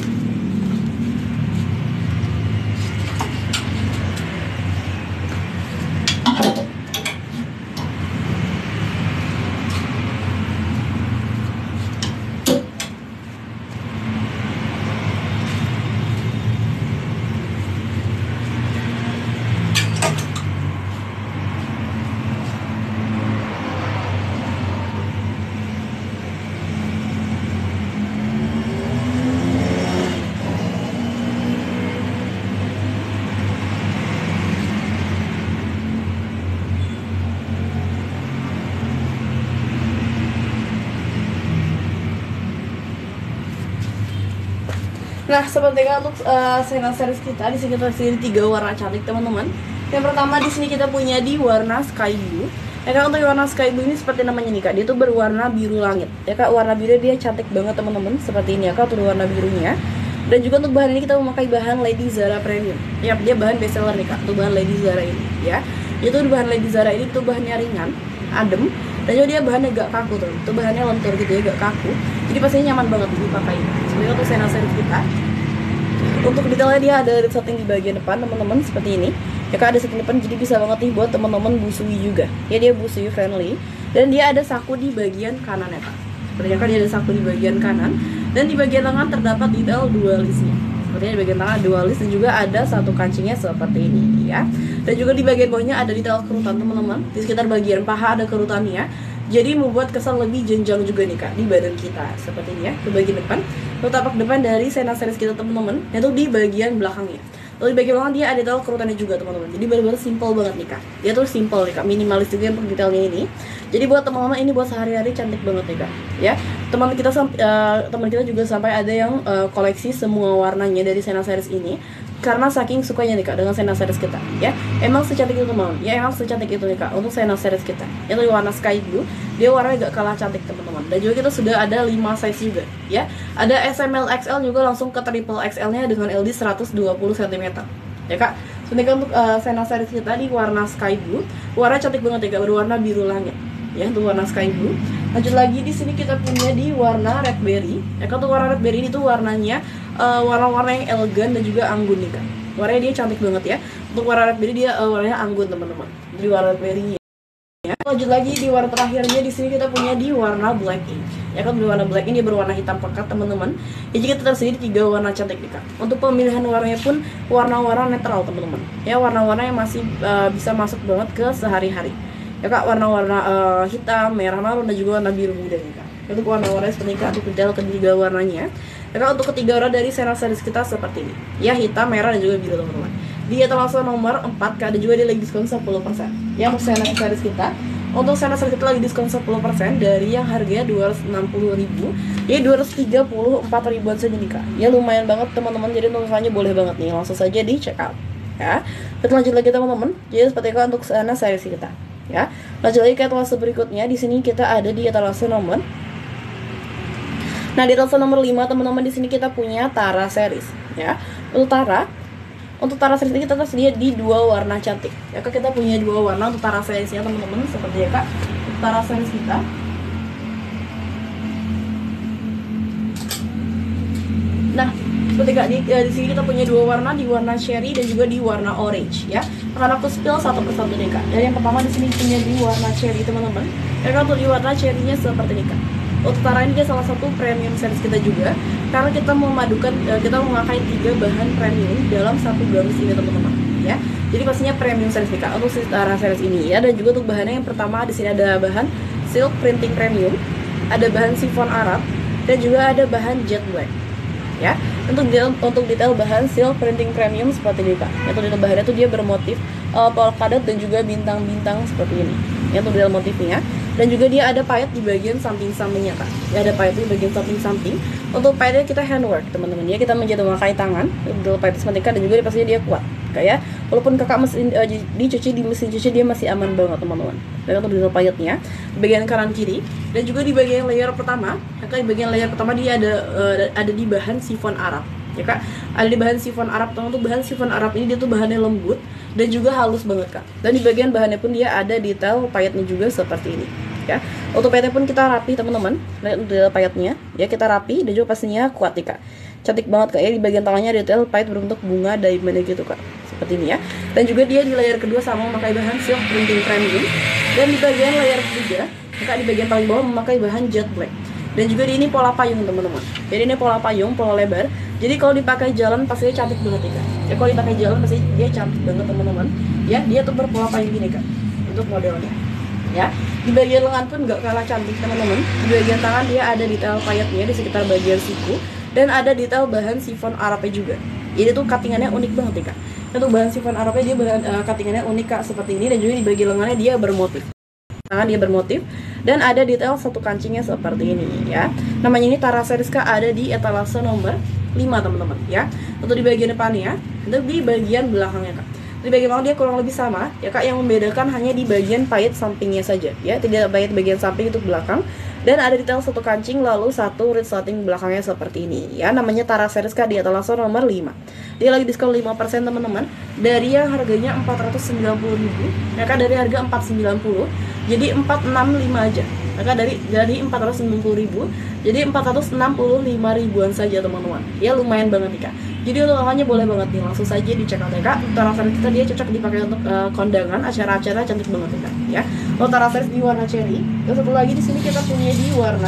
Nah, sepertinya untuk Sena series kita di sini kita sini 3 warna cantik teman-teman. Yang pertama di sini kita punya di warna sky blue. Ya Kak, untuk warna sky blue ini seperti namanya nih Kak, dia tuh berwarna biru langit. Ya Kak, warna biru dia cantik banget teman-teman. Seperti ini ya Kak, untuk warna birunya. Dan juga untuk bahan ini kita memakai bahan Lady Zara Premium. Ya, dia bahan bestseller nih Kak, untuk bahan Lady Zara ini ya. Itu bahan Lady Zara ini tuh bahannya ringan, adem, dan juga dia bahannya gak kaku tuh. Itu bahannya lentur gitu ya, gak kaku. Jadi pastinya nyaman banget dipakai. Sebenarnya untuk Sena series kita. Untuk detailnya dia ada setting di bagian depan teman-teman seperti ini. Ya Kak, ada setting depan, jadi bisa banget nih buat teman-teman busui juga. Ya, dia busui friendly. Dan dia ada saku di bagian kanan ya Kak. Sepertinya kan dia ada saku di bagian kanan. Dan di bagian tangan terdapat detail dualisnya. Sepertinya di bagian tangan dualis, dan juga ada satu kancingnya seperti ini ya. Dan juga di bagian bawahnya ada detail kerutan teman-teman. Di sekitar bagian paha ada kerutannya. Jadi membuat kesan lebih jenjang juga nih Kak di badan kita. Seperti ini ya, ke bagian depan. Tapak depan dari Sena series kita teman-teman, itu di bagian belakangnya. Lalu di bagian belakang dia ada detail kerutannya juga teman-teman. Jadi benar-benar simple banget nih Kak. Dia tuh simple nih Kak, minimalis juga untuk detailnya ini. Jadi buat teman-teman ini buat sehari-hari cantik banget nih Kak. Ya, teman kita juga sampai ada yang koleksi semua warnanya dari Sena series ini. Karena saking sukanya nih Kak dengan Sena series kita ya. Emang secantik itu teman-teman. Ya, emang secantik itu nih Kak untuk Sena series kita. Itu warna sky blue. Dia warnanya gak kalah cantik teman-teman. Dan juga kita sudah ada 5 size juga ya. Ada SML XL juga langsung ke triple XL nya dengan LD 120 cm ya Kak. Sedangkan untuk Sena series kita di warna sky blue, warna cantik banget ya Kak, berwarna biru langit ya, untuk warna sky blue. Lanjut lagi di sini kita punya di warna red berry ya Kak. Untuk warna red berry ini tuh warnanya warna-warna yang elegan dan juga anggun nih Kak. Warnanya dia cantik banget ya. Untuk warna red berry dia warnanya anggun teman-teman. Di warna red berry ya. Lanjut lagi di warna terakhirnya di sini kita punya di warna black ink. Ya kan, berwarna black ini berwarna hitam pekat teman-teman. Ya, jika kita tersedia di 3 warna cantik nih Kak. Untuk pemilihan warnanya pun warna-warna netral teman-teman. Ya, warna-warna yang masih bisa masuk banget ke sehari-hari. Ya Kak, warna-warna hitam, merah, marun, dan juga warna biru muda nih Kak. Untuk warna-warna seperti Kak, untuk detail ketiga warnanya. Ya Kak, untuk ketiga warna dari Sena series kita seperti ini. Ya, hitam, merah, dan juga biru teman-teman. Di etalase nomor 4 Kak, ada juga dia lagi diskon 10%. Ya, untuk Sena series kita. Untuk Sena series kita lagi diskon 10% dari yang harganya 260.000, ya 234 ribuan saja nih Kak. Ya, lumayan banget teman-teman. Jadi notifikasinya boleh banget nih, langsung saja di check out ya. Kita lanjut lagi teman-teman. Jadi seperti itu untuk Sena series kita ya. Lanjut lagi ke etalase berikutnya. Di sini kita ada di etalase nomor. Nah, di etalase nomor 5 teman-teman, di sini kita punya Tara series ya. Untuk Tara series ini kita tersedia di 2 warna cantik. Ya Kak, kita punya 2 warna untuk Tara seriesnya teman-teman, seperti ya Kak. Untuk Tara series kita. Nah, seperti Kak di sini kita punya 2 warna, di warna cherry dan juga di warna orange ya. Akan aku spill satu persatu nih Kak. Jadi yang pertama di sini punya di warna cherry teman-teman. Ya Kak, untuk di warna cherry-nya seperti ini Kak. Untuk Tara ini dia salah satu premium series kita juga, karena kita memadukan, kita memakai 3 bahan premium dalam satu gamis ini teman-teman ya. Jadi pastinya premium series nih Kak untuk si Tara series ini ya. Dan juga untuk bahannya yang pertama di sini ada bahan silk printing premium, ada bahan chiffon Arab, dan juga ada bahan jet black ya. Untuk detail bahan silk printing premium seperti ini Kak. Untuk detail bahannya tuh dia bermotif polka dot dan juga bintang-bintang seperti ini. Ya, untuk detail motifnya. Dan juga dia ada payet di bagian samping-sampingnya Kak. Ya, ada payet di bagian samping-samping. Untuk payetnya kita handwork teman-teman ya, kita menjadi memakai tangan. Untuk payet seperti dan juga pastinya dia kuat kayak walaupun kakak mesin dicuci di mesin cuci dia masih aman banget teman-teman. Dan untuk detail payetnya di bagian kanan kiri dan juga di bagian layer pertama, kakak di bagian layer pertama dia ada di bahan chiffon Arab ya Kak, ada di bahan chiffon Arab. Teman, untuk bahan chiffon Arab ini dia tuh bahannya lembut dan juga halus banget Kak. Dan di bagian bahannya pun dia ada detail payetnya juga seperti ini ya. Untuk payetnya pun kita rapi teman-teman, detail payetnya ya kita rapi dan juga pastinya kuat nih Kak. Cantik banget Kak ya, di bagian tangannya detail payet berbentuk bunga diamond gitu Kak, seperti ini ya. Dan juga dia di layer kedua sama memakai bahan silk printing premium, dan di bagian layer ketiga Kak di bagian paling bawah memakai bahan jet black. Dan juga di ini pola payung teman-teman. Jadi ini pola payung, pola lebar. Jadi kalau dipakai jalan pastinya cantik banget nih Kak. Ya kalau dipakai jalan pasti dia cantik banget teman-teman. Ya, dia tuh berpola payung gini Kak untuk modelnya. Ya, di bagian lengan pun nggak kalah cantik teman-teman. Di bagian tangan dia ada detail payetnya di sekitar bagian siku dan ada detail bahan chiffon Arabnya juga. Ini tuh cuttingannya unik banget nih Kak. Untuk bahan chiffon Arabnya dia bahan cuttingannya unik Kak seperti ini, dan juga di bagian lengannya dia bermotif. Tangan dia bermotif dan ada detail satu kancingnya seperti ini ya. Namanya ini Tara Series Kak, ada di etalase nomor 5 teman-teman ya. Untuk di bagian depannya, untuk di bagian belakangnya Kak. Di bagian belakang dia kurang lebih sama ya Kak, yang membedakan hanya di bagian payet sampingnya saja ya, tidak payet bagian samping untuk belakang. Dan ada detail satu kancing lalu satu resleting belakangnya seperti ini ya. Namanya Tara Series Kak di etalase nomor 5. Dia lagi diskon 5% teman-teman, dari yang harganya 490.000 ya Kak, dari harga 490 jadi 465 aja maka dari 490.000 jadi 465 ribuan saja teman-teman ya. Lumayan banget nih Kak. Jadi untuk kakaknya boleh banget nih langsung saja dicek out ya Kak. Tara Series kita dia cocok dipakai untuk kondangan, acara-acara cantik banget nih Kak ya. Untuk Tara Series di warna cherry. Dan satu lagi di sini kita punya di warna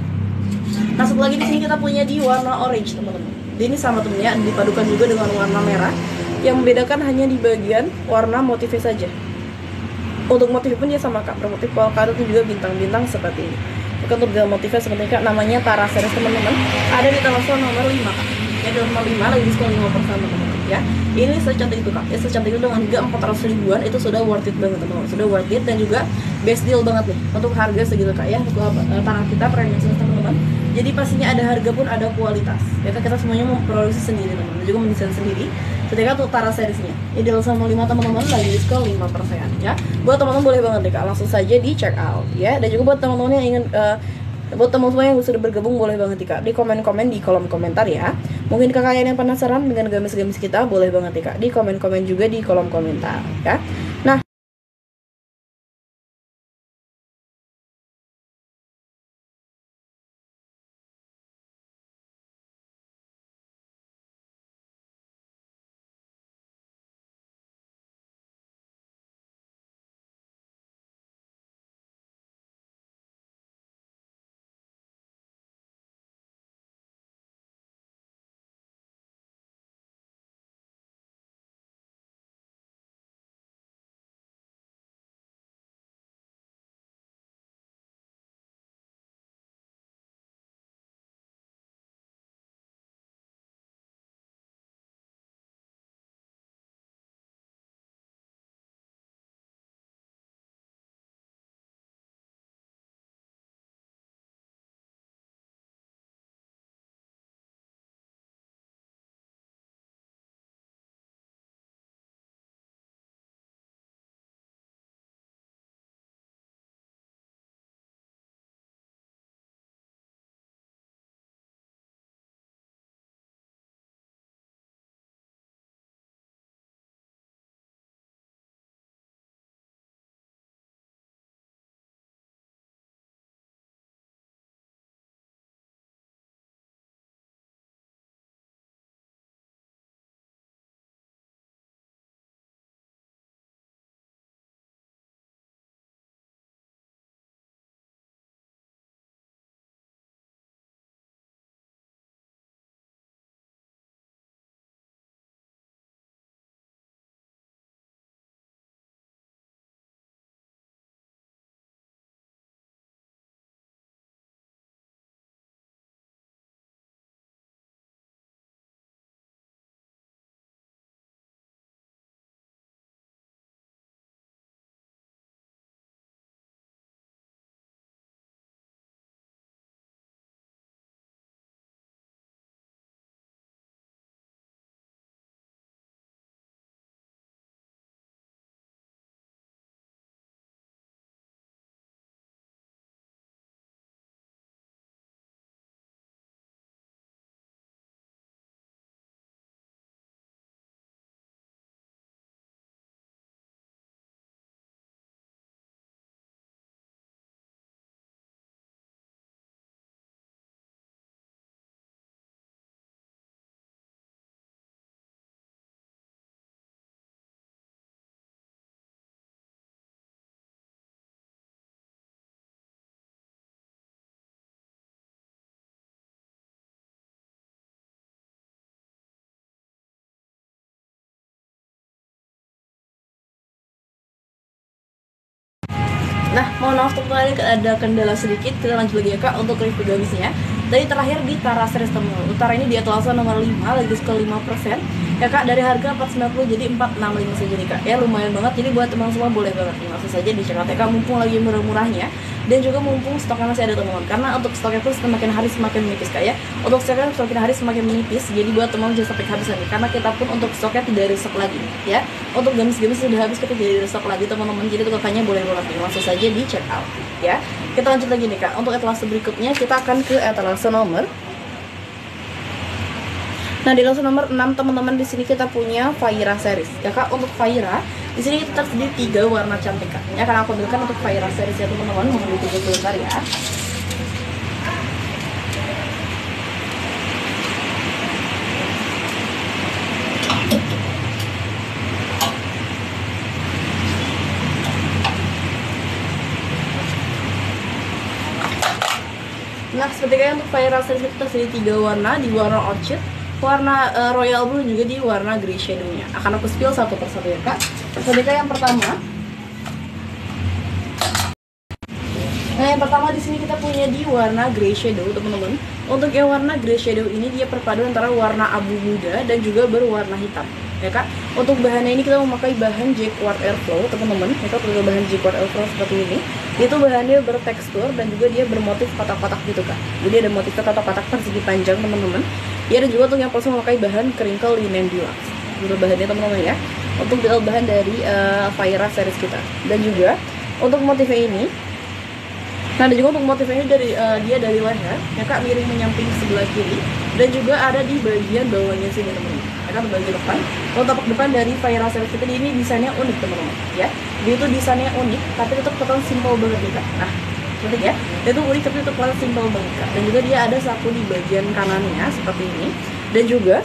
orange teman-teman. Ini sama temennya dipadukan juga dengan warna merah. Yang membedakan hanya di bagian warna motifnya saja. Untuk motif pun dia sama Kak, bermotif polka dot juga bintang-bintang seperti ini. Untuk motifnya seperti Kak, namanya Tara Series teman-teman. Ada di etalase nomor 5 Kak. Ya, di nomor 5 lagi diskon 5% teman-teman ya. Ini secantik itu Kak. Ya, secantik itu dengan harga 400 ribuan itu sudah worth it banget teman-teman. Sudah worth it dan juga best deal banget nih untuk harga segitu Kak ya. Untuk tanah kita premium teman-teman. Jadi pastinya ada harga pun ada kualitas. Ya Kak, kita semuanya memproduksi sendiri teman-teman, juga mendesain sendiri. Ketika tuh Tara Seriesnya ini sama 5 teman-teman lagi diskon 5% ya. Buat teman-teman boleh banget deh Kak, langsung saja di check out ya. Dan juga buat teman-teman yang ingin buat teman-teman yang sudah bergabung boleh banget nih Kak di komen-komen di kolom komentar ya. Mungkin kakak yang penasaran dengan gamis-gamis kita boleh banget nih Kak di komen-komen juga di kolom komentar ya. Nah, Nah, mohon maaf tadi ada kendala sedikit. Kita lanjut lagi ya kak untuk review gamisnya. Dari terakhir di Tara series teman Utara ini di etalase nomor 5 lagi diskon 5% ya kak, dari harga 490 jadi 465 saja nih kak. Ya lumayan banget, jadi buat teman semua boleh banget nih langsung saja di check out ya kak, mumpung lagi murah-murahnya dan juga mumpung stoknya masih ada teman-teman, karena untuk stoknya pun semakin hari semakin menipis kak ya. Untuk stoknya semakin hari semakin menipis, jadi buat teman jangan sampai kehabisan nih, karena kita pun untuk stoknya tidak restock lagi ya. Untuk gamis-gamis sudah habis, kita jadi restock lagi teman-teman, jadi untuk kakaknya boleh banget nih langsung saja di check out ya. Kita lanjut lagi nih kak, untuk etalase berikutnya kita akan ke etalase nomor. Nah, di etalase nomor 6 teman-teman, di sini kita punya Faira series ya kak. Untuk Faira di sini kita tersedia 3 warna cantik kak. Ya, karena aku ambilkan untuk Faira series ya teman-teman, mau dulu sebentar ya. Nah, seperti kayak untuk Faira series kita tersedia 3 warna, di warna orchid, warna royal blue, juga di warna grey shadownya. Akan aku spill satu persatu ya kak. Seperti kayak yang pertama. Nah, yang pertama di sini kita punya di warna grey shadow teman-teman. Untuk yang warna grey shadow ini dia perpaduan antara warna abu muda dan juga berwarna hitam ya kak. Untuk bahannya ini kita memakai bahan jacquard airflow teman-teman ya kak. Pakai bahan jacquard airflow seperti ini. Itu bahannya bertekstur dan juga dia bermotif kotak-kotak gitu kak. Jadi ada motif kotak-kotak persegi panjang teman-teman ya. Dan juga untuk yang perlu memakai bahan crinkle linen deluxe, untuk bahannya teman-teman ya. Untuk bahan dari Faira series kita. Dan juga untuk motifnya ini, nah, dan juga untuk motifnya dari dia dari leher ya kak, miring menyamping sebelah kiri, dan juga ada di bagian bawahnya sini teman-teman ya kak, bagian depan. Kalau tapak depan dari Faira series kita ini desainnya unik teman-teman ya. Dia itu desainnya unik tapi tetap kelihatan simpel banget nih kak. Nah, seperti ya, dia itu unik tapi tetap kelihatan simpel banget kak. Dan juga dia ada saku di bagian kanannya seperti ini, dan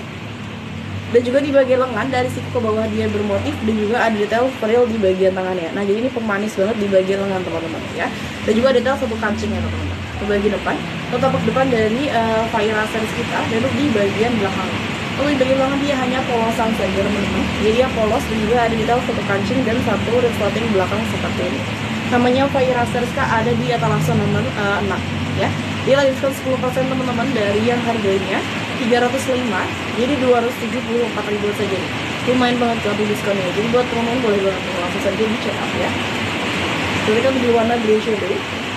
juga di bagian lengan dari siku ke bawah dia bermotif, dan juga ada detail frill di bagian tangannya. Nah, jadi ini pemanis banget di bagian lengan teman-teman ya. Dan juga detail satu kancingnya teman-teman. Ke bagian depan, tapak depan dari Faira series kita, dan di bagian belakang. Untuk di bagian belakang dia hanya polosan saja teman-teman. Jadi dia polos, dan juga ada detail satu kancing dan satu resleting belakang seperti ini. Namanya Faira series ada di etalase nomor 6 ya. Dia lagi diskon 10% teman-teman, dari yang harganya 305 jadi 274.000 saja nih. Lumayan banget kalau diskonnya. Jadi buat teman-teman boleh banget langsung saja di check out ya. Jadi kita di warna grey shadow.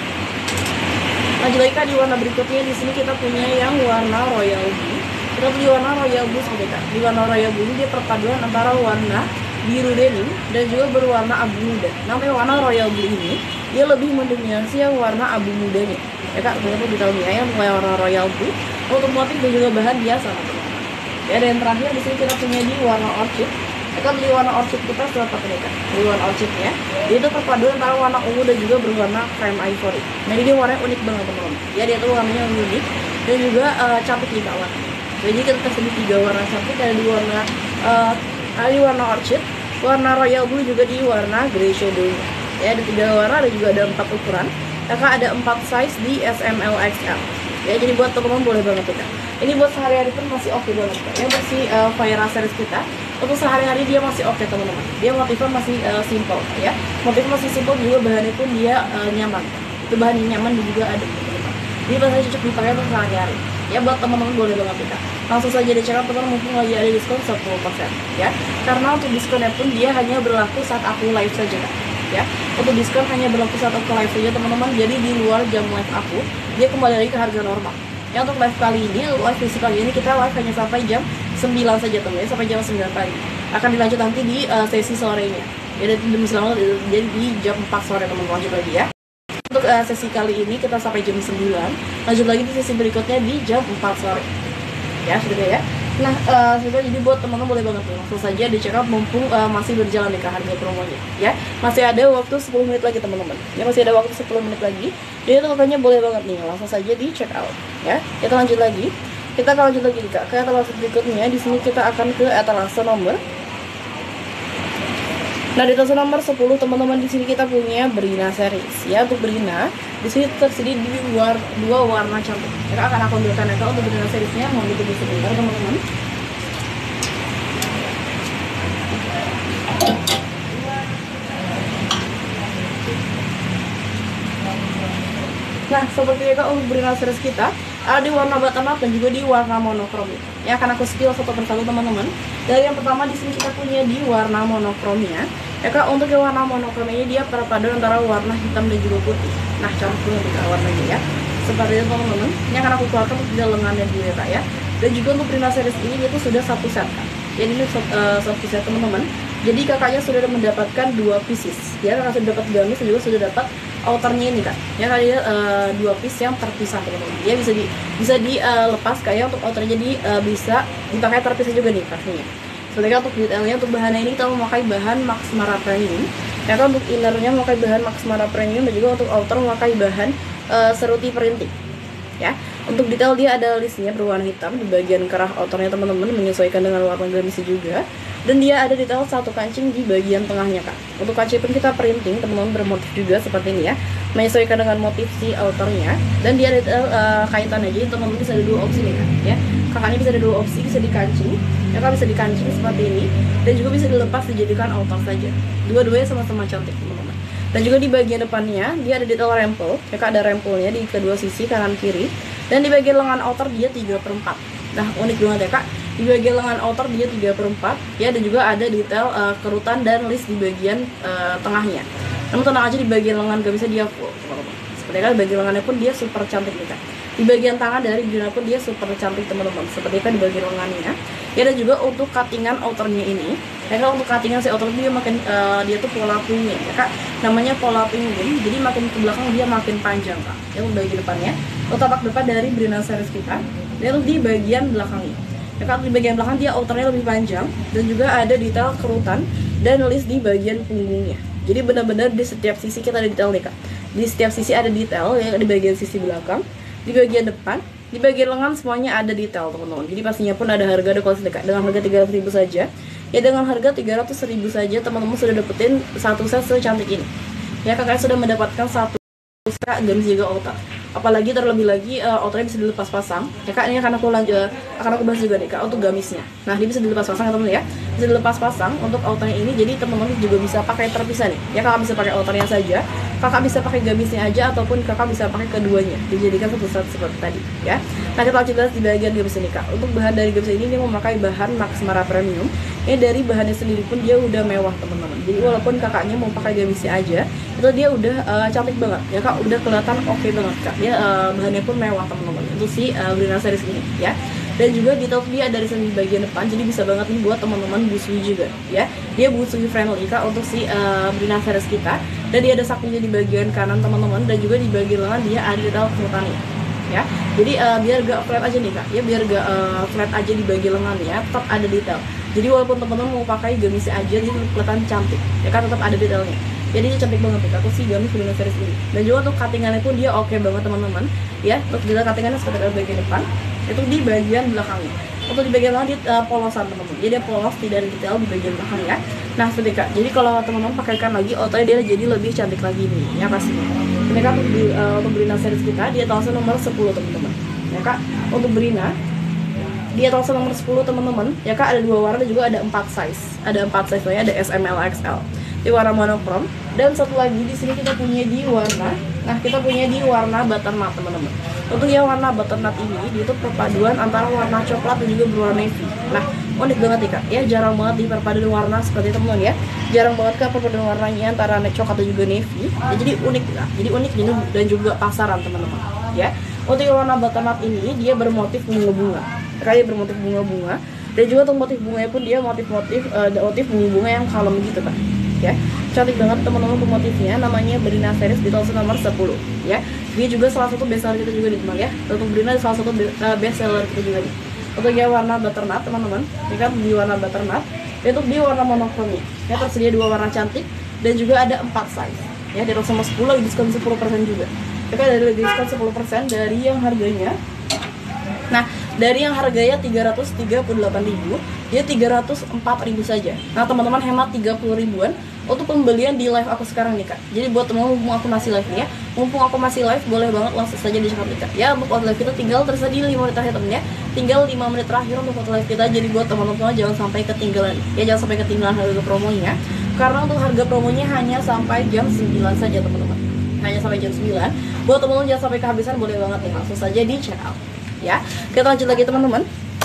Lanjut lagi di warna berikutnya, di sini kita punya yang warna royal blue. Kita punya warna royal blue seperti kak. Di warna royal blue ini dia perpaduan antara warna biru denim dan juga berwarna abu muda. Namanya warna royal blue ini dia lebih mendominasi yang warna abu mudanya ya kak. Ternyata detailnya yang warna royal blue. Untuk motif dan juga bahan biasa teman-teman ya. Dan yang terakhir di sini kita punya di warna orchid. Kita beli warna orchid kita seperti ini kan. Di warna orchidnya dia itu perpaduan antara warna ungu dan juga berwarna cream ivory. Nah, ini warnanya unik banget teman-teman ya. Dia tuh warnanya unik dan juga cantik nih kak warnanya. Jadi kita tersedia 3 warna cantik, ada di warna di warna orchid, warna royal blue, juga di warna grey shadow ya. Ada 3 warna, dan juga ada 4 ukuran ya kak. Ada 4 size di SML XL ya. Jadi buat teman-teman boleh banget ya kak. Ini buat sehari-hari pun masih oke banget kak ya. Masih Faira series kita untuk sehari-hari dia masih oke teman-teman. Dia motifnya masih simple ya. Motifnya masih simple, juga bahannya pun dia nyaman. Itu bahannya nyaman dan juga adem teman-teman. Jadi bahasanya cocok dipakai untuk sehari-hari ya. Buat teman-teman boleh banget ya. Langsung saja dicek out teman-teman, mungkin lagi ada diskon 10% ya. Karena untuk diskonnya pun dia hanya berlaku saat aku live saja kak ya. Untuk diskon hanya berlaku saat aku live saja teman-teman. Jadi di luar jam live aku dia kembali lagi ke harga normal ya. Untuk live kali ini, live visi kali ini kita live hanya sampai jam 9 saja teman ya, sampai jam 9 pagi. Akan dilanjut nanti di sesi sorenya ya. Jadi di jam 4 sore teman-teman lanjut lagi ya. Untuk sesi kali ini kita sampai jam 9, lanjut lagi di sesi berikutnya di jam 4 sore ya, sudah ya. Nah, jadi buat teman-teman boleh banget nih langsung saja di check out, mumpung masih berjalan nih harga promonya ya. Masih ada waktu 10 menit lagi teman-teman ya, masih ada waktu 10 menit lagi. Jadi teman-temannya boleh banget nih langsung saja di check out ya. Kita lanjut lagi nih kak ke etalase berikutnya. Di sini kita akan ke etalase nomor. Nah, di etalase nomor 10 teman-teman, di sini kita punya Brina series ya. Untuk Brina di sini tersedia di 2 warna cantik ya. Akan aku ambilkan ya untuk Brina seriesnya, mau ditunggu sebentar teman-teman. Nah, seperti itu untuk Brina series kita ada di warna butternut dan juga di warna monokrom. Ya, akan aku spill satu persatu teman-teman. Dari yang pertama di sini kita punya di warna monokromnya. Ya Kak, untuk yang warna monokrom ini dia perpaduan antara warna hitam dan juga putih. Nah, campur juga warnanya ya. Seperti itu teman-teman. Ini akan aku keluarkan untuk lengannya dulu ya Kak ya. Dan juga untuk Brina series ini itu sudah satu set Kak. Jadi ini satu set teman-teman. Jadi kakaknya sudah mendapatkan 2 pieces. Ya, kakak sudah dapat gamis dan juga sudah dapat outernya ini Kak. Ya kalian 2 piece yang terpisah teman-teman. Dia bisa dilepas kayak untuk outernya, jadi bisa dipakai terpisah juga nih pastinya. Sebenarnya untuk detailnya untuk bahannya ini kita memakai bahan Max Mara Premium. Ya kan untuk innernya memakai bahan Max Mara Premium dan juga untuk outer memakai bahan Ceruti Printing. Ya, untuk detail dia ada listnya berwarna hitam di bagian kerah outernya teman-teman, menyesuaikan dengan warna gamisnya juga. Dan dia ada detail satu kancing di bagian tengahnya Kak. Untuk kancing pun kita printing teman-teman, bermotif juga seperti ini ya, menyesuaikan dengan motif si outernya. Dan dia ada detail kaitannya, jadi teman-teman bisa ada 2 opsi nih Kak ya. Kakaknya bisa ada 2 opsi, bisa dikancing ya Kak, bisa dikancing seperti ini, dan juga bisa dilepas dijadikan outer saja. Dua-duanya sama-sama cantik teman-teman. Dan juga di bagian depannya dia ada detail rempel ya Kak, ada rempelnya di kedua sisi kanan kiri. Dan di bagian lengan outer dia 3/4. Nah, unik banget ya Kak. Di bagian lengan outer dia 3/4 ya, dan juga ada detail kerutan dan list di bagian tengahnya. Namun tenang aja, di bagian lengan gak bisa dia full teman-teman. Seperti kan di bagian lengannya pun dia super cantik nih Kak. Di bagian tangan dari Brina pun dia super cantik teman-teman. Seperti kan di bagian lengannya. Ya, dan juga untuk cuttingan outernya ini. Ya Kak, untuk cuttingan si outer dia makin dia tuh pola penguin ya Kak. Namanya pola penguin. Jadi makin ke belakang dia makin panjang Kak. Ya, untuk bagian depannya. Untuk tapak depan dari Brina series kita. Dan di bagian belakangnya. Ya Kak, di bagian belakang dia outernya lebih panjang dan juga ada detail kerutan dan list di bagian punggungnya. Jadi benar-benar di setiap sisi kita ada detail nih Kak. Di setiap sisi ada detail ya, di bagian sisi belakang, di bagian depan, di bagian lengan semuanya ada detail teman-teman. Jadi pastinya pun ada harga, ada kualitas Kak. Dengan harga 300.000 saja. Ya, dengan harga 300.000 saja teman-teman sudah dapetin satu set secantik ini. Ya, kakak sudah mendapatkan satu set gamis juga outer. Apalagi terlebih lagi outernya bisa dilepas pasang ya Kak. Ini akan aku bahas juga nih Kak untuk gamisnya. Nah, dia bisa dilepas pasang ya teman-teman ya, bisa dilepas pasang untuk outernya ini. Jadi teman-teman juga bisa pakai terpisah nih ya, kakak bisa pakai outernya saja, kakak bisa pakai gamisnya aja, ataupun kakak bisa pakai keduanya dijadikan satu set seperti tadi ya. Nah, kita lanjut bahas di bagian gamis ini Kak. Untuk bahan dari gamis ini dia memakai bahan Max Mara Premium. Ini dari bahannya sendiri pun dia udah mewah teman-teman. Jadi walaupun kakaknya mau pakai gamisnya aja, itu dia udah cantik banget ya Kak, udah kelihatan oke banget Kak. Dia bahannya pun mewah teman-teman untuk si Brina series ini ya. Dan juga detail dia dari segi bagian depan, jadi bisa banget nih buat teman-teman busui juga ya. Dia busui friendly Kak untuk si Brina series kita. Dan dia ada sakunya di bagian kanan teman-teman, dan juga di bagian lengan dia ada detail kerutannya ya. Jadi biar gak flat aja nih Kak ya, biar gak flat aja di bagian lengannya, tetap ada detail. Jadi walaupun teman-teman mau pakai gamisnya aja, dia kelihatan cantik ya kan, tetap ada detailnya. Jadi dia cantik banget nih aku sih gamis Brina series ini. Dan juga untuk cuttingannya pun dia oke banget teman-teman ya. Untuk detail cuttingannya seperti di bagian depan, itu di bagian belakangnya. Untuk di bagian belakang dia polosan teman-teman, jadi dia polos, tidak ada detail di bagian belakang ya. Nah, seperti Kak, jadi kalau teman-teman pakaikan lagi outernya dia jadi lebih cantik lagi nih ya pastinya. Ini Kak, untuk Brina series kita dia etalase nomor 10 teman-teman ya Kak. Untuk Brina di etalase nomor 10 teman-teman ya Kak, ada 2 warna dan juga ada 4 size. Ada 4 size ya, ada SM, L, XL. Di warna monokrom, dan satu lagi di sini kita punya di warna, kita punya di warna butternut teman-teman. Untuk yang warna butternut ini dia itu perpaduan antara warna coklat dan juga berwarna navy. Nah, unik banget nih Kak ya, jarang banget di perpaduan warna seperti teman-teman ya. Jarang banget Kak perpaduan warnanya antara coklat dan juga navy ya, jadi unik Kak. Jadi unik dan juga pasaran teman-teman ya. Untuk yang warna butternut ini dia bermotif bunga-bunga, kayak bermotif bunga-bunga, dan juga untuk motif bunganya pun dia motif bunga-bunga yang kalem gitu Kak ya. Cantik banget teman-teman untuk motifnya. Namanya Brina series di etalase nomor 10 ya. Dia juga salah satu best seller kita juga nih teman ya. Untuk Brina salah satu best seller kita juga nih. Untuk yang warna butternut teman-teman, ini kan di warna butternut, itu di warna monokrom ya, tersedia 2 warna cantik dan juga ada 4 size ya. Di etalase nomor 10 lagi diskon 10% juga ya kan, dari diskon 10% dari yang harganya. Nah, dari yang harganya 338.000 dia 304.000 saja. Nah, teman-teman hemat 30.000-an untuk pembelian di live aku sekarang nih Kak. Jadi buat teman-teman, mumpung aku masih live nih ya, mumpung aku masih live, boleh banget langsung saja di checkout nih Kak ya. Untuk live kita tinggal tersedia 5 menit terakhir temen ya, tinggal 5 menit terakhir untuk live kita. Jadi buat teman-teman jangan sampai ketinggalan ya, jangan sampai ketinggalan harga promonya, karena untuk harga promonya hanya sampai jam 9 saja teman-teman hanya sampai jam 9. Buat teman-teman jangan sampai kehabisan, boleh banget nih langsung saja di check out ya. Kita lanjut lagi teman-teman.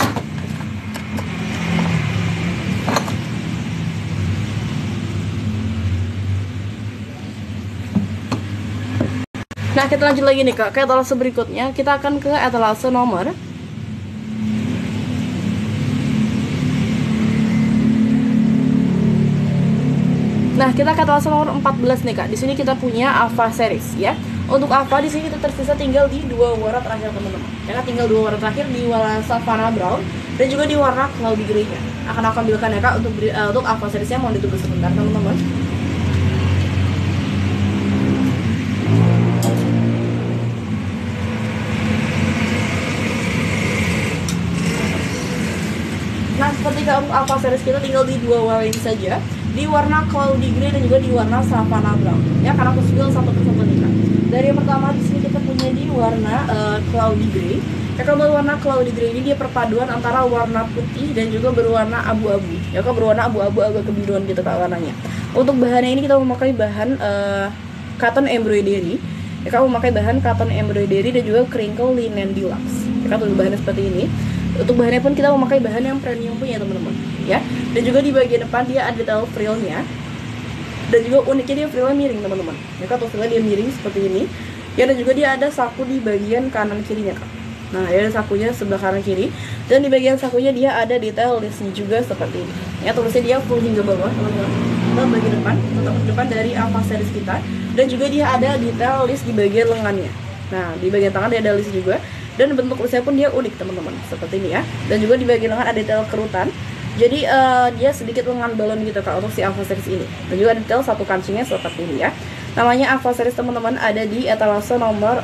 Nah, kita lanjut lagi nih Kak, ke etalase berikutnya. Kita akan ke etalase nomor Nah, kita ke etalase nomor 14 nih Kak. Di sini kita punya Ava series ya. Untuk Ava di sini kita tersisa tinggal di 2 warna terakhir teman-teman. Ya kan, tinggal 2 warna terakhir di warna Savannah Brown dan juga di warna Cloudy Grey nya. Akan aku ambilkan ya Kak untuk Ava seriesnya, mau ditunggu sebentar teman-teman. Nah, seperti untuk Ava series kita tinggal di 2 warna ini saja, di warna Cloudy Grey dan juga di warna Savannah Brown. Ya, karena aku spill satu persatu nih Kak. Dari yang pertama di sini kita punya di warna Cloudy Grey. Ya, kalau warna Cloudy Grey ini dia perpaduan antara warna putih dan juga berwarna abu-abu. Ya, kalau berwarna abu-abu agak kebiruan gitu Kak warnanya. Untuk bahannya ini kita memakai bahan cotton embroidery. Ya, kalau memakai bahan cotton embroidery dan juga crinkle linen deluxe. Ya, untuk bahannya seperti ini. Untuk bahannya pun kita memakai bahan yang premium punya teman-teman ya. Dan juga di bagian depan dia ada detail frillnya, dan juga uniknya dia frillnya miring teman-teman ya Kak. Untuk frillnya dia miring seperti ini ya, dan juga dia ada saku di bagian kanan kirinya Kak. Nah, ya ada sakunya sebelah kanan kiri, dan di bagian sakunya dia ada detail listnya juga seperti ini ya. Tulisnya dia full hingga bawah teman-teman. Kita bagian depan, tetap depan dari Ava series kita, dan juga dia ada detail list di bagian lengannya. Nah, di bagian tangan dia ada list juga, dan bentuk listnya pun dia unik teman-teman seperti ini ya. Dan juga di bagian lengan ada detail kerutan, jadi dia sedikit lengan balon gitu Kak untuk si Ava series ini. Dan juga detail satu kancingnya seperti ini ya. Namanya Ava series teman-teman, ada di etalase nomor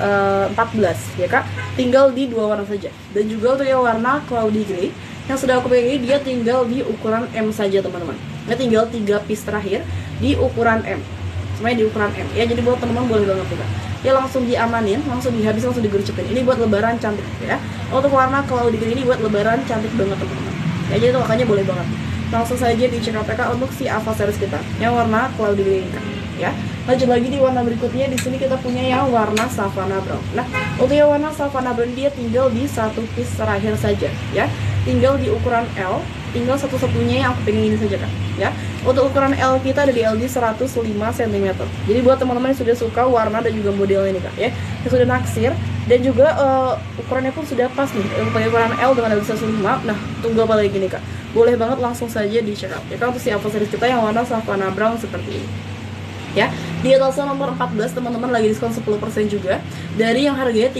14 ya Kak. Tinggal di 2 warna saja. Dan juga untuk yang warna Cloudy Grey yang sudah aku pegang ini, dia tinggal di ukuran M saja teman-teman. Dia tinggal 3 piece terakhir di ukuran M. Semuanya di ukuran M ya. Jadi buat teman-teman boleh banget juga ya, langsung diamanin, langsung dihabis, langsung digercepin. Ini buat lebaran cantik ya. Untuk warna Cloudy Grey ini buat lebaran cantik banget teman-teman ya. Jadi itu makanya boleh banget langsung saja di check out untuk si Ava series kita yang warna Cloudy Grey ini ya. Lanjut lagi di warna berikutnya, di sini kita punya yang warna Savannah Brown. Nah, untuk yang warna Savannah Brown dia tinggal di 1 piece terakhir saja ya. Tinggal di ukuran L, tinggal satu-satunya yang aku pengen ini saja Kak ya. Untuk ukuran L kita ada di LD 105 cm. Jadi buat teman-teman yang sudah suka warna dan juga modelnya nih Kak ya, yang sudah naksir dan juga ukurannya pun sudah pas nih, pakai ukuran L dengan LD 105. Nah, tunggu apa lagi nih Kak? Boleh banget langsung saja di check out ya Kak untuk si Ava series kita yang warna Savannah Brown seperti ini ya. Di etalase nomor 14 teman-teman lagi diskon 10% juga, dari yang harganya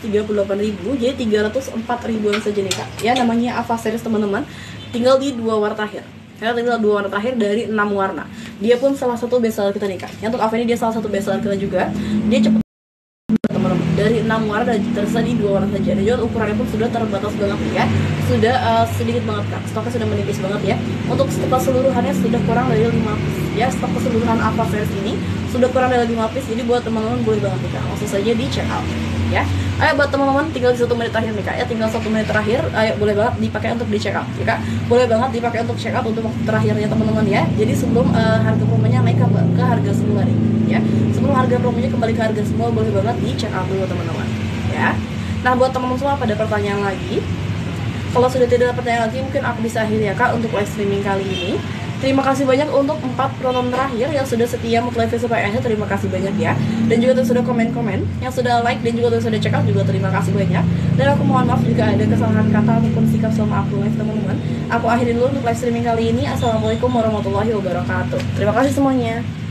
338.000 jadi 304.000-an saja nih Kak ya. Namanya Ava series teman-teman, tinggal di 2 warna terakhir ya, tinggal 2 warna terakhir dari 6 warna. Dia pun salah satu bestseller kita nih Kak ya. Untuk Ava ini dia salah satu bestseller kita juga. Dia cepet teman-teman, dari 6 warna dan tersisa di 2 warna saja. Dan juga ukurannya pun sudah terbatas banget ya, sudah sedikit banget Kak, stoknya sudah menipis banget ya. Untuk stok keseluruhannya sudah kurang dari 5 piece ya. Stok keseluruhan Ava series ini sudah kurang dari 5 piece, jadi buat teman-teman boleh banget nih Kak, langsung saja di check out ya. Ayo buat teman-teman, tinggal 1 menit terakhir nih Kak ya, tinggal 1 menit terakhir. Ayo boleh banget dipakai untuk di check out ya Kak, boleh banget dipakai untuk check out untuk waktu terakhirnya teman-teman ya. Jadi sebelum harga promonya naik ke harga semula nih ya, sebelum harga promonya kembali ke harga semula, boleh banget di check out dulu teman-teman ya. Nah, buat teman-teman semua pada pertanyaan lagi, kalau sudah tidak ada pertanyaan lagi, mungkin aku bisa akhiri ya Kak untuk live streaming kali ini. Terima kasih banyak untuk 4 penonton terakhir yang sudah setia live sampai akhir. Terima kasih banyak ya. Dan juga yang sudah komen-komen, yang sudah like dan juga yang sudah check out juga terima kasih banyak. Dan aku mohon maaf jika ada kesalahan kata ataupun sikap selama aku live teman-teman. Aku akhiri dulu untuk live streaming kali ini. Assalamualaikum warahmatullahi wabarakatuh. Terima kasih semuanya.